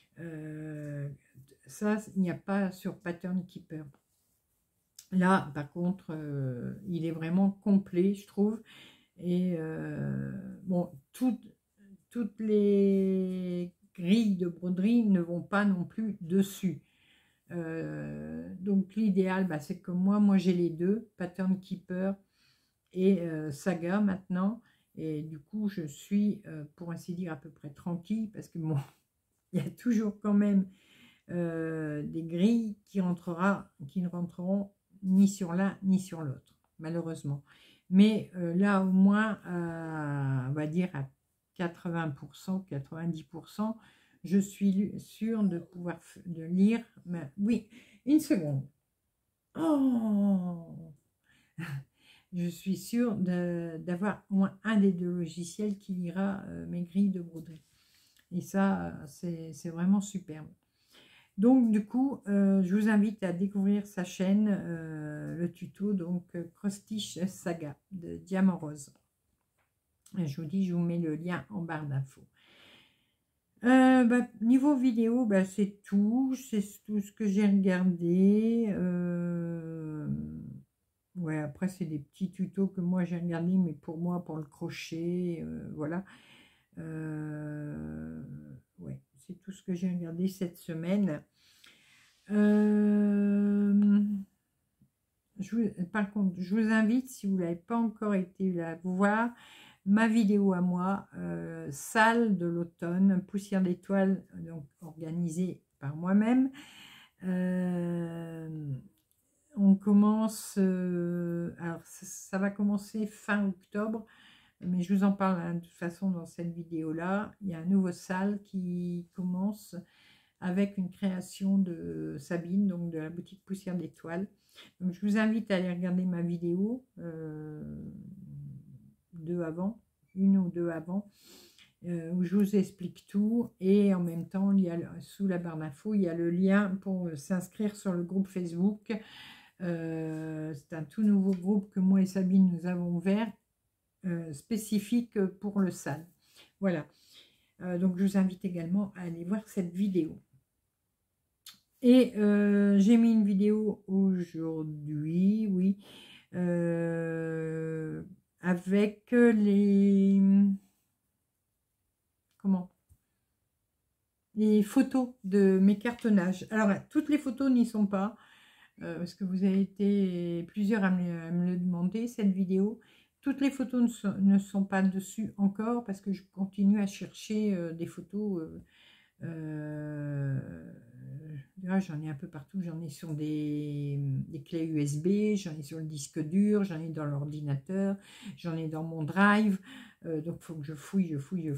Ça, il n'y a pas sur Pattern Keeper. Là, par contre, il est vraiment complet, je trouve. Et bon, toutes les grilles de broderie ne vont pas non plus dessus. Donc l'idéal, bah, c'est comme moi j'ai les deux, Pattern Keeper et Saga maintenant. Et du coup, je suis, pour ainsi dire, à peu près tranquille, parce que bon, il y a toujours quand même des grilles qui ne rentreront ni sur l'un ni sur l'autre, malheureusement. Mais là, au moins, on va dire à 80%, 90%, je suis sûre de pouvoir de lire. Mais, oui, une seconde. Oh, je suis sûre d'avoir au moins un des deux logiciels qui lira mes grilles de broderie. Et ça, c'est vraiment superbe. Donc, du coup, je vous invite à découvrir sa chaîne, le tuto, donc Cross Stitch Saga de Diamant Rose. Et je vous dis, je vous mets le lien en barre d'infos. Niveau vidéo, c'est tout ce que j'ai regardé. Ouais, après, c'est des petits tutos que moi j'ai regardé, mais pour moi, pour le crochet, voilà. Ouais, c'est tout ce que j'ai regardé cette semaine. Par contre, je vous invite, si vous n'avez pas encore été là, voir ma vidéo à moi, salle de l'automne, poussière d'étoiles, donc organisée par moi-même. On commence, alors ça va commencer fin octobre, mais je vous en parle de toute façon dans cette vidéo-là. Il y a un nouveau salle qui commence avec une création de Sabine, donc de la boutique Poussière d'étoiles. Donc je vous invite à aller regarder ma vidéo, une ou deux avant, où je vous explique tout. Et en même temps, il y a sous la barre d'infos, il y a le lien pour s'inscrire sur le groupe Facebook. C'est un tout nouveau groupe que moi et Sabine nous avons ouvert, spécifique pour le SAL. Voilà. Donc je vous invite également à aller voir cette vidéo. Et j'ai mis une vidéo aujourd'hui, oui, avec les photos de mes cartonnages. Alors, toutes les photos n'y sont pas, parce que vous avez été plusieurs à me le demander, cette vidéo. Toutes les photos ne sont pas dessus encore, parce que je continue à chercher des photos. J'en ai un peu partout, j'en ai sur des clés USB, j'en ai sur le disque dur, j'en ai dans l'ordinateur, j'en ai dans mon drive, donc il faut que je fouille.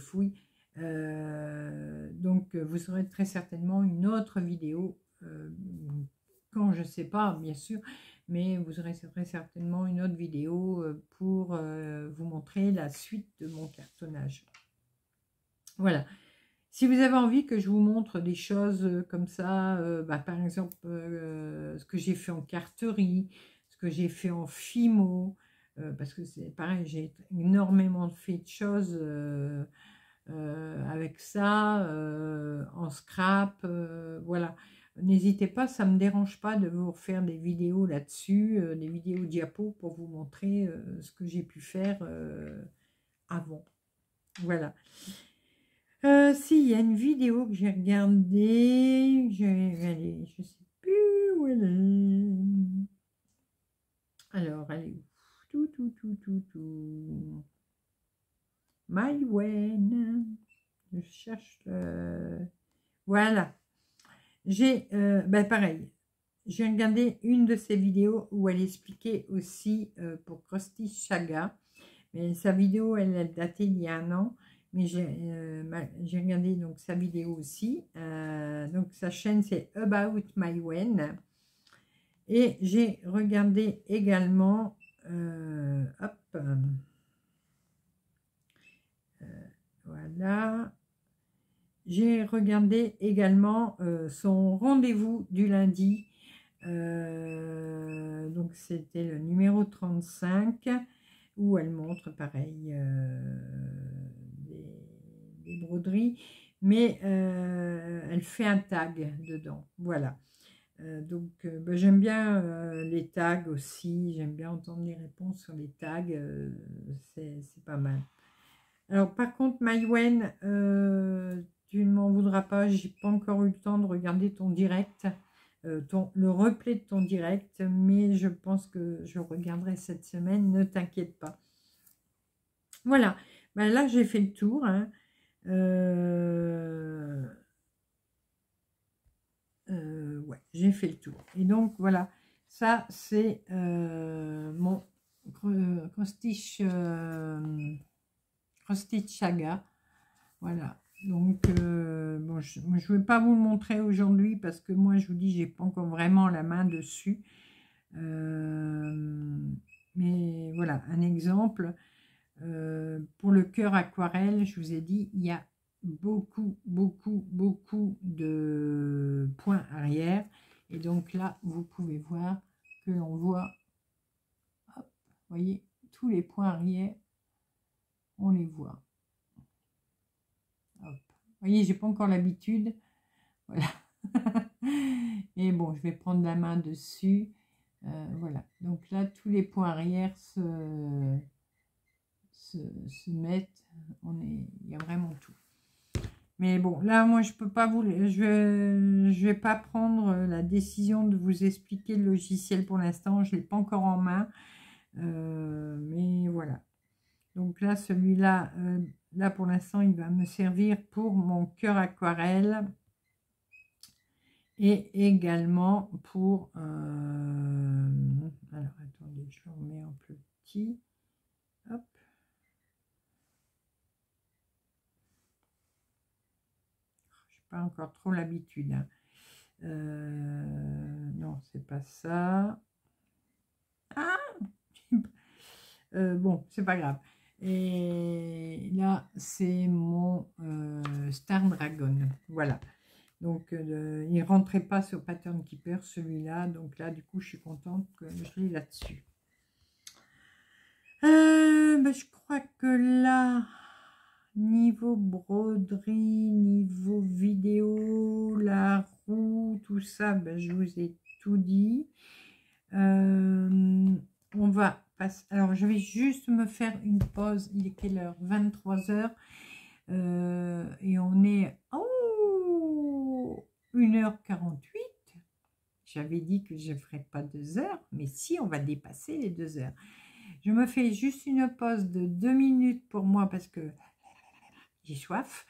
Donc vous aurez très certainement une autre vidéo, quand je ne sais pas bien sûr, mais vous aurez très certainement une autre vidéo pour vous montrer la suite de mon cartonnage. Voilà. Si vous avez envie que je vous montre des choses comme ça, par exemple, ce que j'ai fait en carterie, ce que j'ai fait en fimo, parce que c'est pareil, j'ai énormément fait de choses avec ça, en scrap, voilà. N'hésitez pas, ça ne me dérange pas de vous faire des vidéos là-dessus, des vidéos diapos pour vous montrer ce que j'ai pu faire avant. Voilà. Si, il y a une vidéo que j'ai regardée, je sais plus où elle est. Alors, elle est où? Tout. Maïwen. Je cherche Voilà. J'ai, pareil, j'ai regardé une de ses vidéos où elle expliquait aussi pour Cross Stitch Saga. Mais sa vidéo, elle a daté il y a 1 an. Mais j'ai regardé donc sa vidéo aussi. Donc sa chaîne c'est About Maïwen. Et j'ai regardé également voilà. J'ai regardé également son rendez-vous du lundi Donc c'était le numéro 35 où elle montre pareil des broderies, mais elle fait un tag dedans. Voilà. Donc ben, j'aime bien les tags aussi, j'aime bien entendre les réponses sur les tags, c'est pas mal. Alors par contre Maïwen, tu ne m'en voudras pas, j'ai pas encore eu le temps de regarder ton direct, le replay de ton direct, mais je pense que je regarderai cette semaine, ne t'inquiète pas. Voilà, ben là j'ai fait le tour, hein. Ouais, j'ai fait le tour. Et donc voilà, ça c'est mon cross-stitch saga. Voilà. Donc bon, je ne vais pas vous le montrer aujourd'hui parce que moi je vous dis j'ai pas encore vraiment la main dessus. Mais voilà, un exemple. Pour le cœur aquarelle, je vous ai dit, il y a beaucoup, beaucoup, beaucoup de points arrière. Et donc là, vous pouvez voir que l'on voit, hop, vous voyez, tous les points arrière, on les voit. Hop. Vous voyez, j'ai pas encore l'habitude. Voilà. Et bon, je vais prendre la main dessus. Voilà. Donc là, tous les points arrière se mettent. Il y a vraiment tout. Mais bon, là, moi, je peux pas vous, je vais pas prendre la décision de vous expliquer le logiciel pour l'instant. Je l'ai pas encore en main, mais voilà. Donc là, celui-là, là pour l'instant, il va me servir pour mon cœur aquarelle et également pour. Alors attendez, je le remets en plus petit. Hop. Pas encore trop l'habitude, hein. Non, c'est pas ça. Ah bon, c'est pas grave. Et là, c'est mon Star Dragon. Voilà. Donc, il rentrait pas sur Pattern Keeper, celui-là. Donc là, du coup, je suis contente que je l'ai là-dessus. Ben, je crois que là, niveau broderie, niveau vidéo, la roue, tout ça, ben, je vous ai tout dit. On va passer. Alors, je vais juste me faire une pause. Il est quelle heure? 23h. Et on est. Oh, 1h48. J'avais dit que je ne ferais pas 2 heures, mais si, on va dépasser les 2 heures. Je me fais juste une pause de 2 minutes pour moi parce que j'ai soif.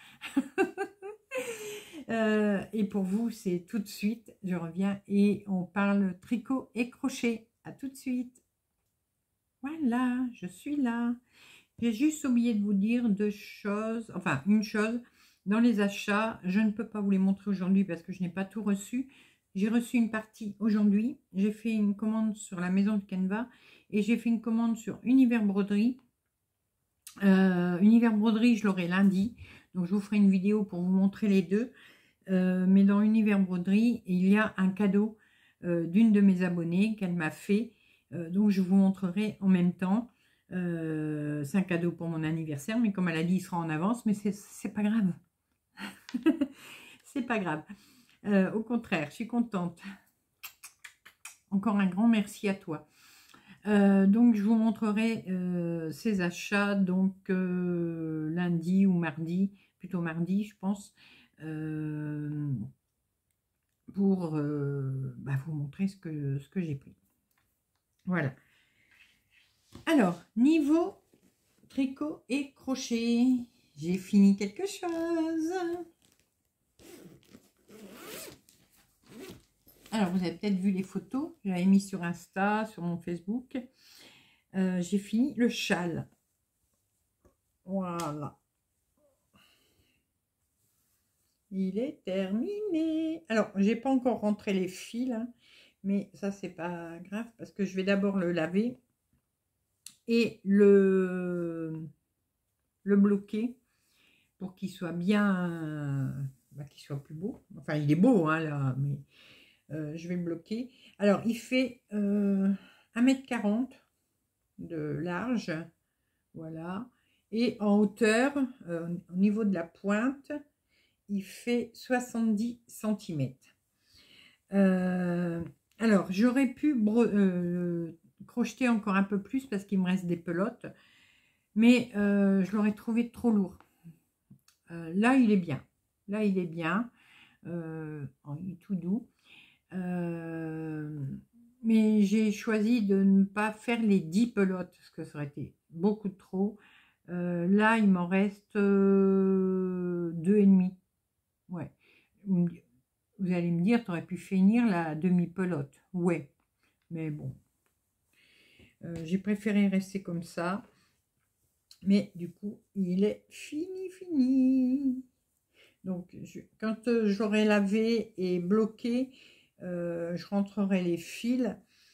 Et pour vous, c'est tout de suite. Je reviens et on parle tricot et crochet. À tout de suite. Voilà, je suis là. J'ai juste oublié de vous dire 2 choses. Enfin, une chose. Dans les achats, je ne peux pas vous les montrer aujourd'hui parce que je n'ai pas tout reçu. J'ai reçu une partie aujourd'hui. J'ai fait une commande sur la maison de Canva et j'ai fait une commande sur Univers Broderie. Univers Broderie, je l'aurai lundi. Donc, je vous ferai une vidéo pour vous montrer les deux. Mais dans Univers Broderie, il y a un cadeau d'une de mes abonnées qu'elle m'a fait. Donc, je vous montrerai en même temps. C'est un cadeau pour mon anniversaire, mais comme elle a dit, il sera en avance. Mais c'est pas grave. C'est pas grave. Au contraire, je suis contente. Encore un grand merci à toi. Donc je vous montrerai ces achats donc lundi ou mardi, plutôt mardi je pense, pour vous montrer ce que j'ai pris. Voilà. Alors, niveau tricot et crochet, j'ai fini quelque chose. Alors, vous avez peut-être vu les photos, j'avais mis sur Insta, sur mon Facebook. J'ai fini le châle. Voilà. Il est terminé. Alors, j'ai pas encore rentré les fils, hein, mais ça, c'est pas grave parce que je vais d'abord le laver et le bloquer pour qu'il soit bien, qu'il soit plus beau. Enfin, il est beau, hein, là, mais je vais bloquer. Alors, il fait 1,40 m de large, voilà. Et en hauteur, au niveau de la pointe, il fait 70 cm. Alors, j'aurais pu crocheter encore un peu plus parce qu'il me reste des pelotes, mais je l'aurais trouvé trop lourd. Là, il est bien. Là, il est bien. Il est tout doux. Mais j'ai choisi de ne pas faire les 10 pelotes parce que ça aurait été beaucoup trop. Là, il m'en reste 2,5. Ouais. Vous allez me dire, tu aurais pu finir la demi-pelote. Ouais. Mais bon. J'ai préféré rester comme ça. Mais du coup, il est fini. Donc, quand j'aurai lavé et bloqué, je rentrerai les fils.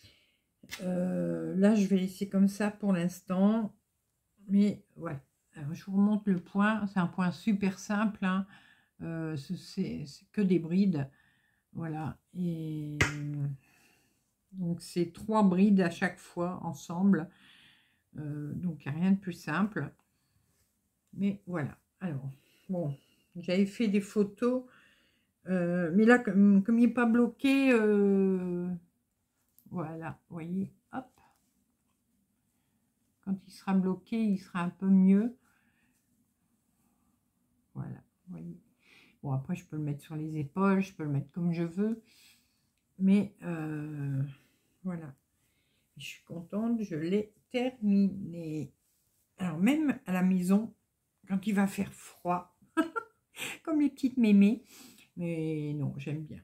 Là, je vais laisser comme ça pour l'instant. Mais ouais, alors, je vous remonte le point. C'est un point super simple. Hein. C'est que des brides. Voilà. Et donc, c'est 3 brides à chaque fois ensemble. Donc, il n'y a rien de plus simple. Mais voilà. Alors, bon, j'avais fait des photos. Mais là, comme il n'est pas bloqué, voilà, vous voyez, hop. Quand il sera bloqué, il sera un peu mieux. Voilà, vous voyez. Bon, après, je peux le mettre sur les épaules, je peux le mettre comme je veux. Mais voilà. Je suis contente, je l'ai terminé. Alors, même à la maison, quand il va faire froid, comme les petites mémés, mais non, j'aime bien.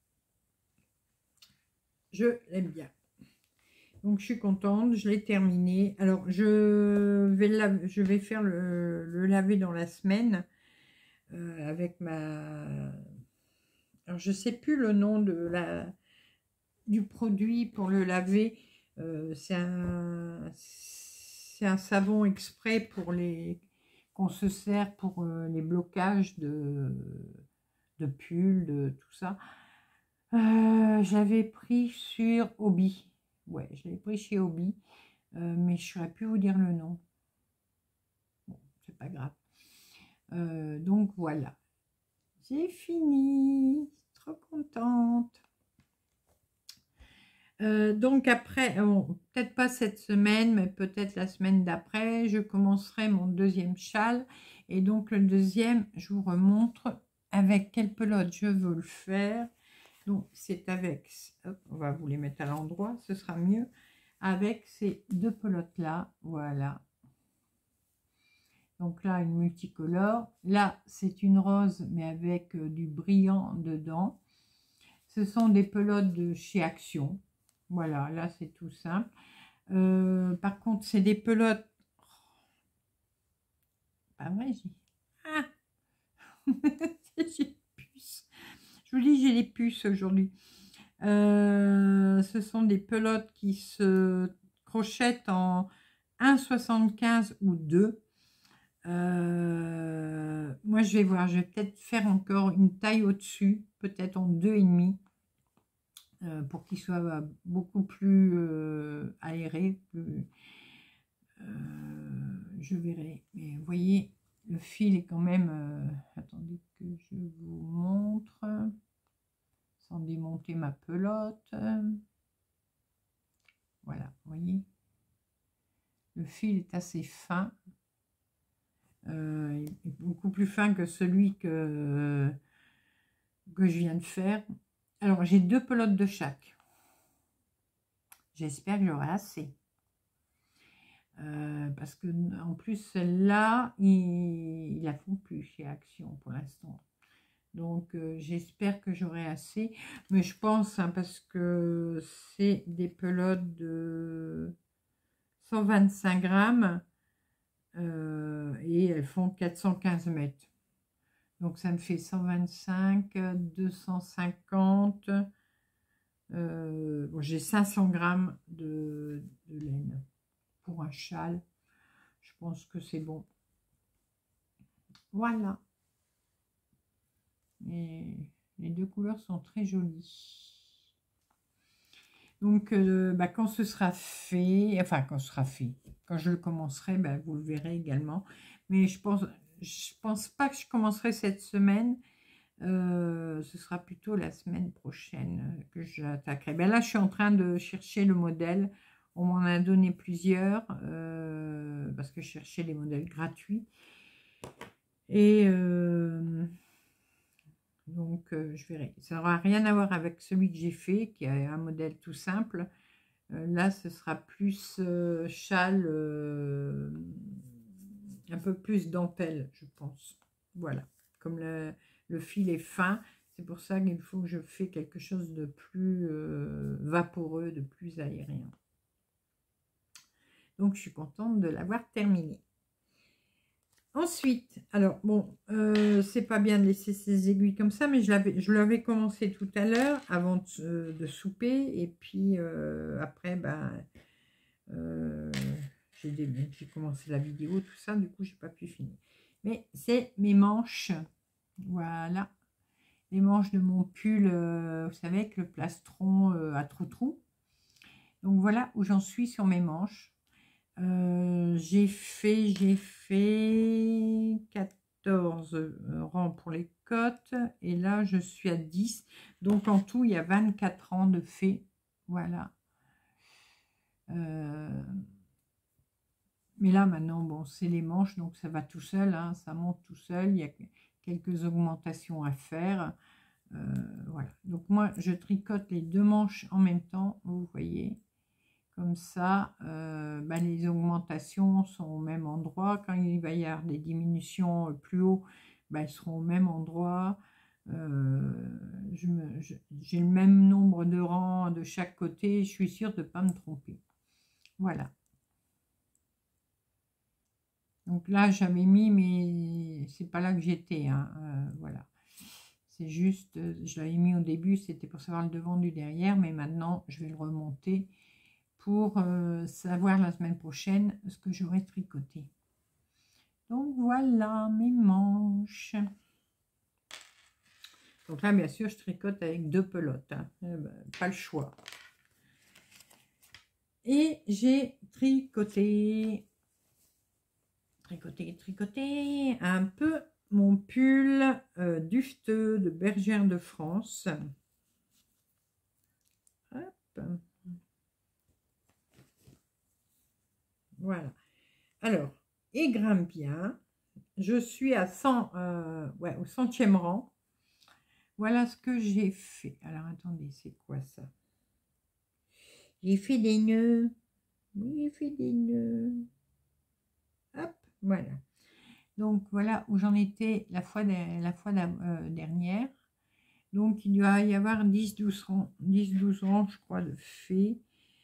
Je l'aime bien. Donc, je suis contente, je l'ai terminé. Alors, je vais faire le laver dans la semaine avec ma... Alors, je ne sais plus le nom du produit pour le laver. C'est un savon exprès pour qu'on se sert pour les blocages de pulls, de tout ça. J'avais pris sur Hobby. Ouais, je l'ai pris chez Hobby, mais je ne saurais plus vous dire le nom. Bon, c'est pas grave. Donc voilà, j'ai fini. Trop contente. Donc après, peut-être pas cette semaine, mais peut-être la semaine d'après, je commencerai mon deuxième châle. Et donc le deuxième, je vous remontre avec quelle pelote je veux le faire. Donc c'est avec, hop, on va vous les mettre à l'endroit, ce sera mieux. Avec ces deux pelotes là, voilà. Donc là, une multicolore. Là, c'est une rose, mais avec du brillant dedans. Ce sont des pelotes de chez Action. Voilà, là, c'est tout simple. Par contre, c'est des pelotes... Pas vrai, j'ai... Ah j'ai puces. Je vous dis, j'ai les puces aujourd'hui. Ce sont des pelotes qui se crochettent en 1,75 ou 2. Moi, je vais voir. Je vais peut-être faire encore une taille au-dessus, peut-être en 2,5. Pour qu'il soit beaucoup plus aéré, je verrai. Mais vous voyez, le fil est quand même... attendez que je vous montre, sans démonter ma pelote. Voilà, vous voyez. Le fil est assez fin. Il est beaucoup plus fin que celui que je viens de faire. Alors, j'ai 2 pelotes de chaque. J'espère que j'aurai assez. Parce que en plus celle-là, ils la font plus chez Action pour l'instant. Donc j'espère que j'aurai assez. Mais je pense, hein, parce que c'est des pelotes de 125 grammes et elles font 415 mètres. Donc ça me fait 125, 250. Bon, j'ai 500 grammes de laine. Pour un châle, je pense que c'est bon. Voilà. Et les deux couleurs sont très jolies. Donc, quand ce sera fait, enfin, quand ce sera fait, quand je le commencerai, vous le verrez également. Mais je pense pas que je commencerai cette semaine. Ce sera plutôt la semaine prochaine que j'attaquerai. Là, je suis en train de chercher le modèle. On m'en a donné plusieurs parce que je cherchais les modèles gratuits. Et donc, je verrai. Ça n'aura rien à voir avec celui que j'ai fait, qui est un modèle tout simple. Là, ce sera plus châle, un peu plus dentelle, je pense. Voilà. Comme le fil est fin, c'est pour ça qu'il faut que je fais quelque chose de plus vaporeux, de plus aérien. Donc, je suis contente de l'avoir terminé. Ensuite, alors bon, c'est pas bien de laisser ces aiguilles comme ça, mais je l'avais commencé tout à l'heure avant de souper, et puis après, j'ai commencé la vidéo, tout ça, du coup, j'ai pas pu finir. Mais c'est mes manches, voilà, les manches de mon pull, vous savez, avec le plastron à trou-trou. Donc voilà où j'en suis sur mes manches. J'ai fait 14 rangs pour les côtes et là je suis à 10, donc en tout il y a 24 rangs de fait. Voilà. Mais là maintenant, bon, c'est les manches, donc ça va tout seul, hein, ça monte tout seul. Il y a quelques augmentations à faire. Voilà. Donc moi je tricote les deux manches en même temps, vous voyez. Comme ça, les augmentations sont au même endroit. Quand il va y avoir des diminutions plus haut, elles seront au même endroit. J'ai le même nombre de rangs de chaque côté. Je suis sûre de ne pas me tromper. Voilà. Donc là, j'avais mis, mais c'est pas là que j'étais. Hein. Voilà. C'est juste, je l'avais mis au début, c'était pour savoir le devant du derrière, mais maintenant, je vais le remonter pour savoir la semaine prochaine ce que j'aurai tricoté. Donc voilà mes manches. Donc là, bien sûr, je tricote avec 2 pelotes. Hein. Pas le choix. Et j'ai tricoté un peu mon pull dufteux de Bergère de France. Hop. Voilà. Alors, et grimpe bien. Je suis à 100, au 100e rang. Voilà ce que j'ai fait. Alors, attendez, c'est quoi ça? J'ai fait des nœuds. Oui, j'ai fait des nœuds. Hop, voilà. Donc, voilà où j'en étais la fois dernière. Donc, il doit y avoir 10-12 rangs, 10-12 rangs, je crois, de fait.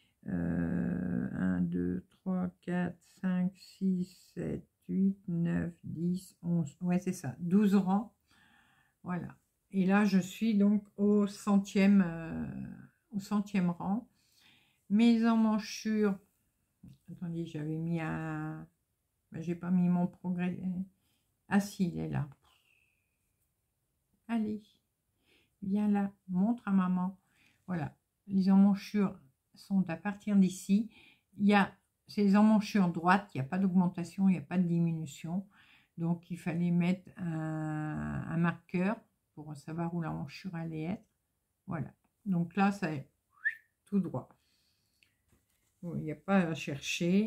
1, 2, 3, 4, 5, 6, 7, 8, 9, 10, 11. Ouais, c'est ça, 12 rangs. Voilà. Et là, je suis donc au 100e rang. Mes emmanchures. Attendez, j'avais mis un. J'ai pas mis mon progrès. Ah si, il est là. Allez, viens là, montre à maman. Voilà, les emmanchures sont à partir d'ici. Il y a ces emmanchures droites, il n'y a pas d'augmentation, il n'y a pas de diminution. Donc, il fallait mettre un marqueur pour savoir où l'emmanchure allait être. Voilà. Donc là, ça est tout droit. Bon, il n'y a pas à chercher.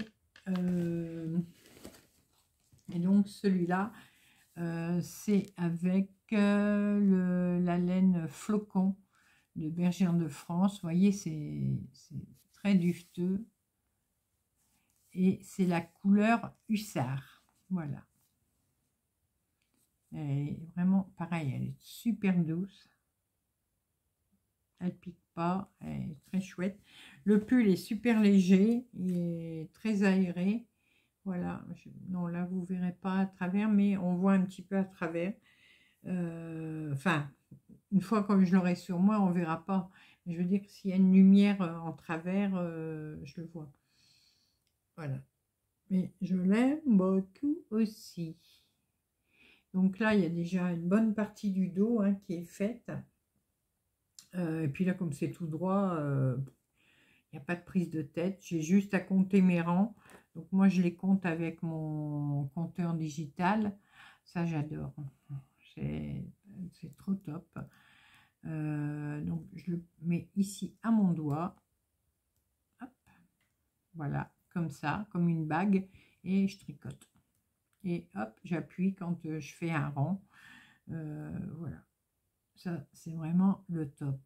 Et donc, celui-là, c'est avec la laine flocon de Bergère de France. Vous voyez, c'est très dufteux. Et c'est la couleur hussard. Voilà. Elle est vraiment pareil, elle est super douce. Elle pique pas, elle est très chouette. Le pull est super léger, il est très aéré. Voilà, non là vous verrez pas à travers, mais on voit un petit peu à travers. Enfin, une fois que je l'aurai sur moi, on verra pas. Mais je veux dire que s'il y a une lumière en travers, je le vois. Voilà. Mais je l'aime beaucoup aussi. Donc là, il y a déjà une bonne partie du dos qui est faite. Et puis là, comme c'est tout droit, n'y a pas de prise de tête. J'ai juste à compter mes rangs. Donc moi, je les compte avec mon compteur digital. Ça, j'adore. C'est trop top. Donc, je le mets ici à mon doigt. Hop, voilà, comme ça, comme une bague. Et je tricote. Et hop, j'appuie quand je fais un rang. Voilà. Ça, c'est vraiment le top.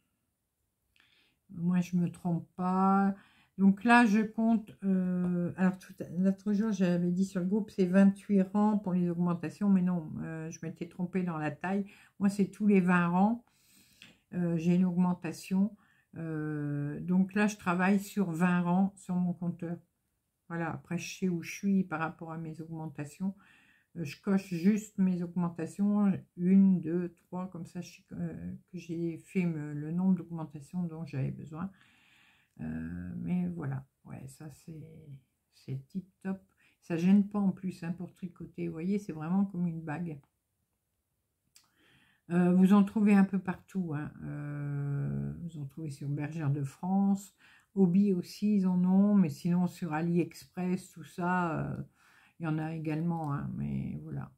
Moi, je me trompe pas. Donc là, je compte. Alors, l'autre jour, j'avais dit sur le groupe, c'est 28 rangs pour les augmentations. Mais non, je m'étais trompée dans la taille. Moi, c'est tous les 20 rangs. J'ai une augmentation. Donc là, je travaille sur 20 rangs sur mon compteur. Voilà, après, je sais où je suis par rapport à mes augmentations. Je coche juste mes augmentations, 1, 2, 3, comme ça que j'ai fait le nombre d'augmentations dont j'avais besoin. Mais voilà, ouais, ça c'est tip top. Ça gêne pas en plus hein, pour tricoter, vous voyez, c'est vraiment comme une bague. Vous en trouvez un peu partout. Hein. Vous en trouvez sur Bergère de France. Hobby aussi, ils en ont. Mais sinon, sur AliExpress, tout ça, il y en a également. Hein, mais voilà.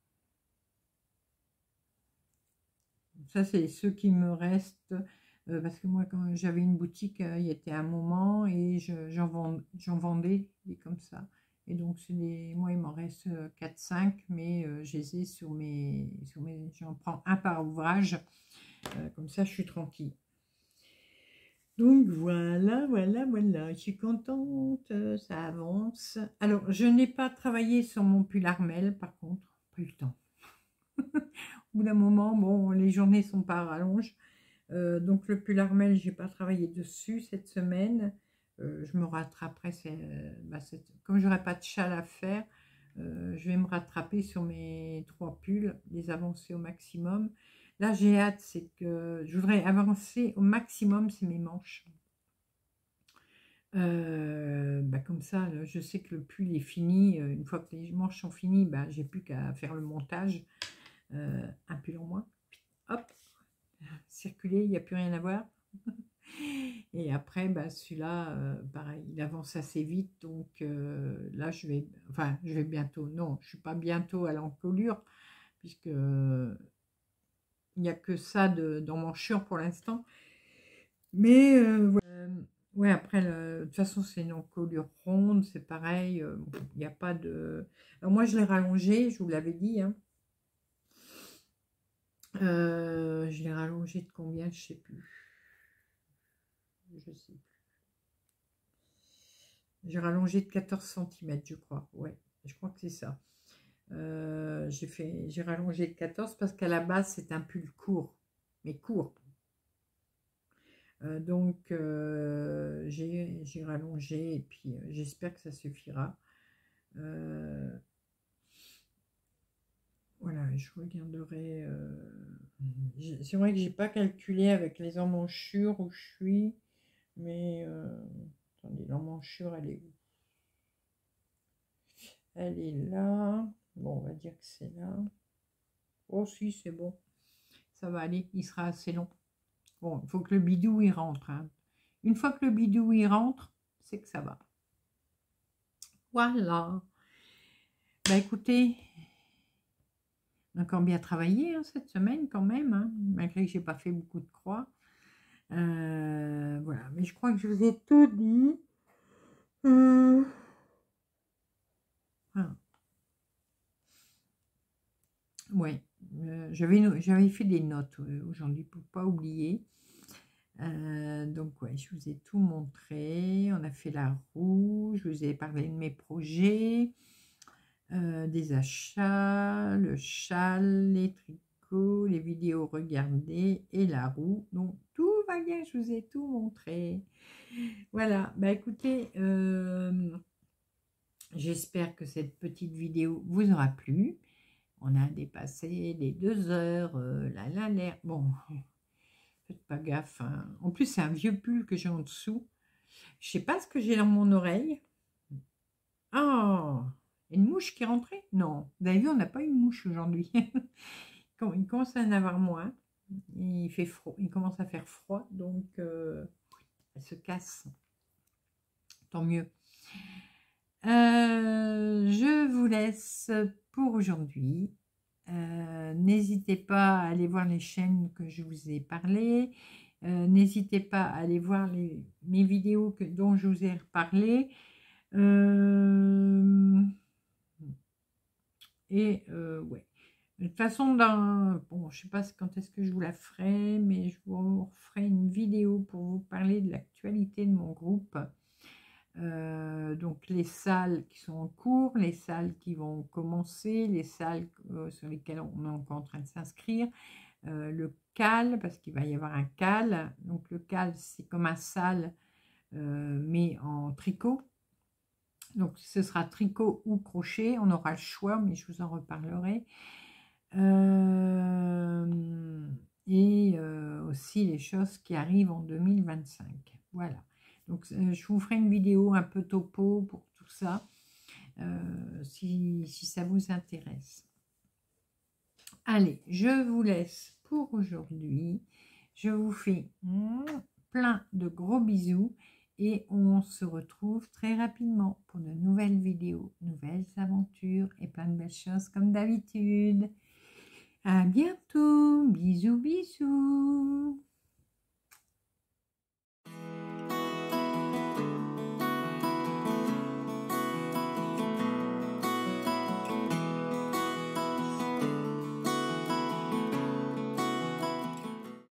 Ça, c'est ceux qui me restent. Parce que moi, quand j'avais une boutique, il y était un moment et j'en vendais des comme ça. Et donc, moi, il m'en reste 4-5, mais je les ai j'en prends un par ouvrage. Comme ça, je suis tranquille. Donc, voilà, voilà, voilà. Je suis contente, ça avance. Alors, je n'ai pas travaillé sur mon pull Armel, par contre. Pas eu le temps. Au bout d'un moment, bon, les journées sont pas à rallonge. Donc le pull Armel, j'ai pas travaillé dessus cette semaine. Je me rattraperai. Comme j'aurai pas de châle à faire, je vais me rattraper sur mes 3 pulls, les avancer au maximum. Là, j'ai hâte, c'est que je voudrais avancer au maximum, c'est mes manches. Comme ça, là, je sais que le pull est fini. Une fois que les manches sont finies, j'ai plus qu'à faire le montage. Un pull en moins. Hop, circuler, il n'y a plus rien à voir. Et après, celui-là, pareil, il avance assez vite. Donc là, je vais bientôt. Non, je ne suis pas bientôt à l'encolure, puisque il n'y a que ça dans mon chur pour l'instant. Mais ouais, après, de toute façon, c'est une encolure ronde, c'est pareil. Il n'y a pas de. Alors, moi, je l'ai rallongé, je vous l'avais dit. Hein. Je l'ai rallongé de combien, je sais plus. Je sais plus. J'ai rallongé de 14 cm, je crois. Ouais, je crois que c'est ça. J'ai rallongé de 14 parce qu'à la base, c'est un pull court, mais court. Donc, j'ai rallongé et puis j'espère que ça suffira. Voilà, je regarderai. C'est vrai que j'ai pas calculé avec les emmanchures où je suis, mais attendez, l'emmanchure, elle est où? Elle est là. Bon, on va dire que c'est là. Oh si, c'est bon. Ça va aller, il sera assez long. Bon, il faut que le bidou y rentre. Hein. Une fois que le bidou y rentre, c'est que ça va. Voilà. Écoutez, on a encore bien travaillé hein, cette semaine quand même, hein, malgré que j'ai pas fait beaucoup de croix. Voilà, mais je crois que je vous ai tout dit. Voilà. Ouais, j'avais fait des notes aujourd'hui pour pas oublier. Donc ouais, je vous ai tout montré. On a fait la roue, je vous ai parlé de mes projets, des achats, le châle, les tricots, les vidéos regardées et la roue. Donc tout va bien, je vous ai tout montré. Voilà, écoutez, j'espère que cette petite vidéo vous aura plu. On a dépassé les 2 heures, l'air. Bon, faites pas gaffe. Hein. En plus, c'est un vieux pull que j'ai en dessous. Je sais pas ce que j'ai dans mon oreille. Oh, une mouche qui est rentrée? Non. Vous avez vu, on n'a pas une mouche aujourd'hui. Il commence à en avoir moins. Il fait froid. Il commence à faire froid, donc elle se casse. tant mieux. Je vous laisse pour aujourd'hui. N'hésitez pas à aller voir les chaînes que je vous ai parlé. N'hésitez pas à aller voir mes vidéos dont je vous ai reparlé. Ouais. De toute façon, bon, je ne sais pas quand est-ce que je vous la ferai, mais je vous referai une vidéo pour vous parler de l'actualité de mon groupe. Donc les salles qui sont en cours, les salles qui vont commencer, les salles sur lesquelles on est encore en train de s'inscrire, le CAL, parce qu'il va y avoir un CAL. Donc le CAL, c'est comme un salle, mais en tricot. Donc ce sera tricot ou crochet, on aura le choix, mais je vous en reparlerai. Aussi les choses qui arrivent en 2025. Voilà. Donc je vous ferai une vidéo un peu topo pour tout ça, si ça vous intéresse. Allez, je vous laisse pour aujourd'hui. Je vous fais plein de gros bisous et on se retrouve très rapidement pour de nouvelles vidéos, nouvelles aventures et plein de belles choses comme d'habitude. À bientôt, bisous bisous.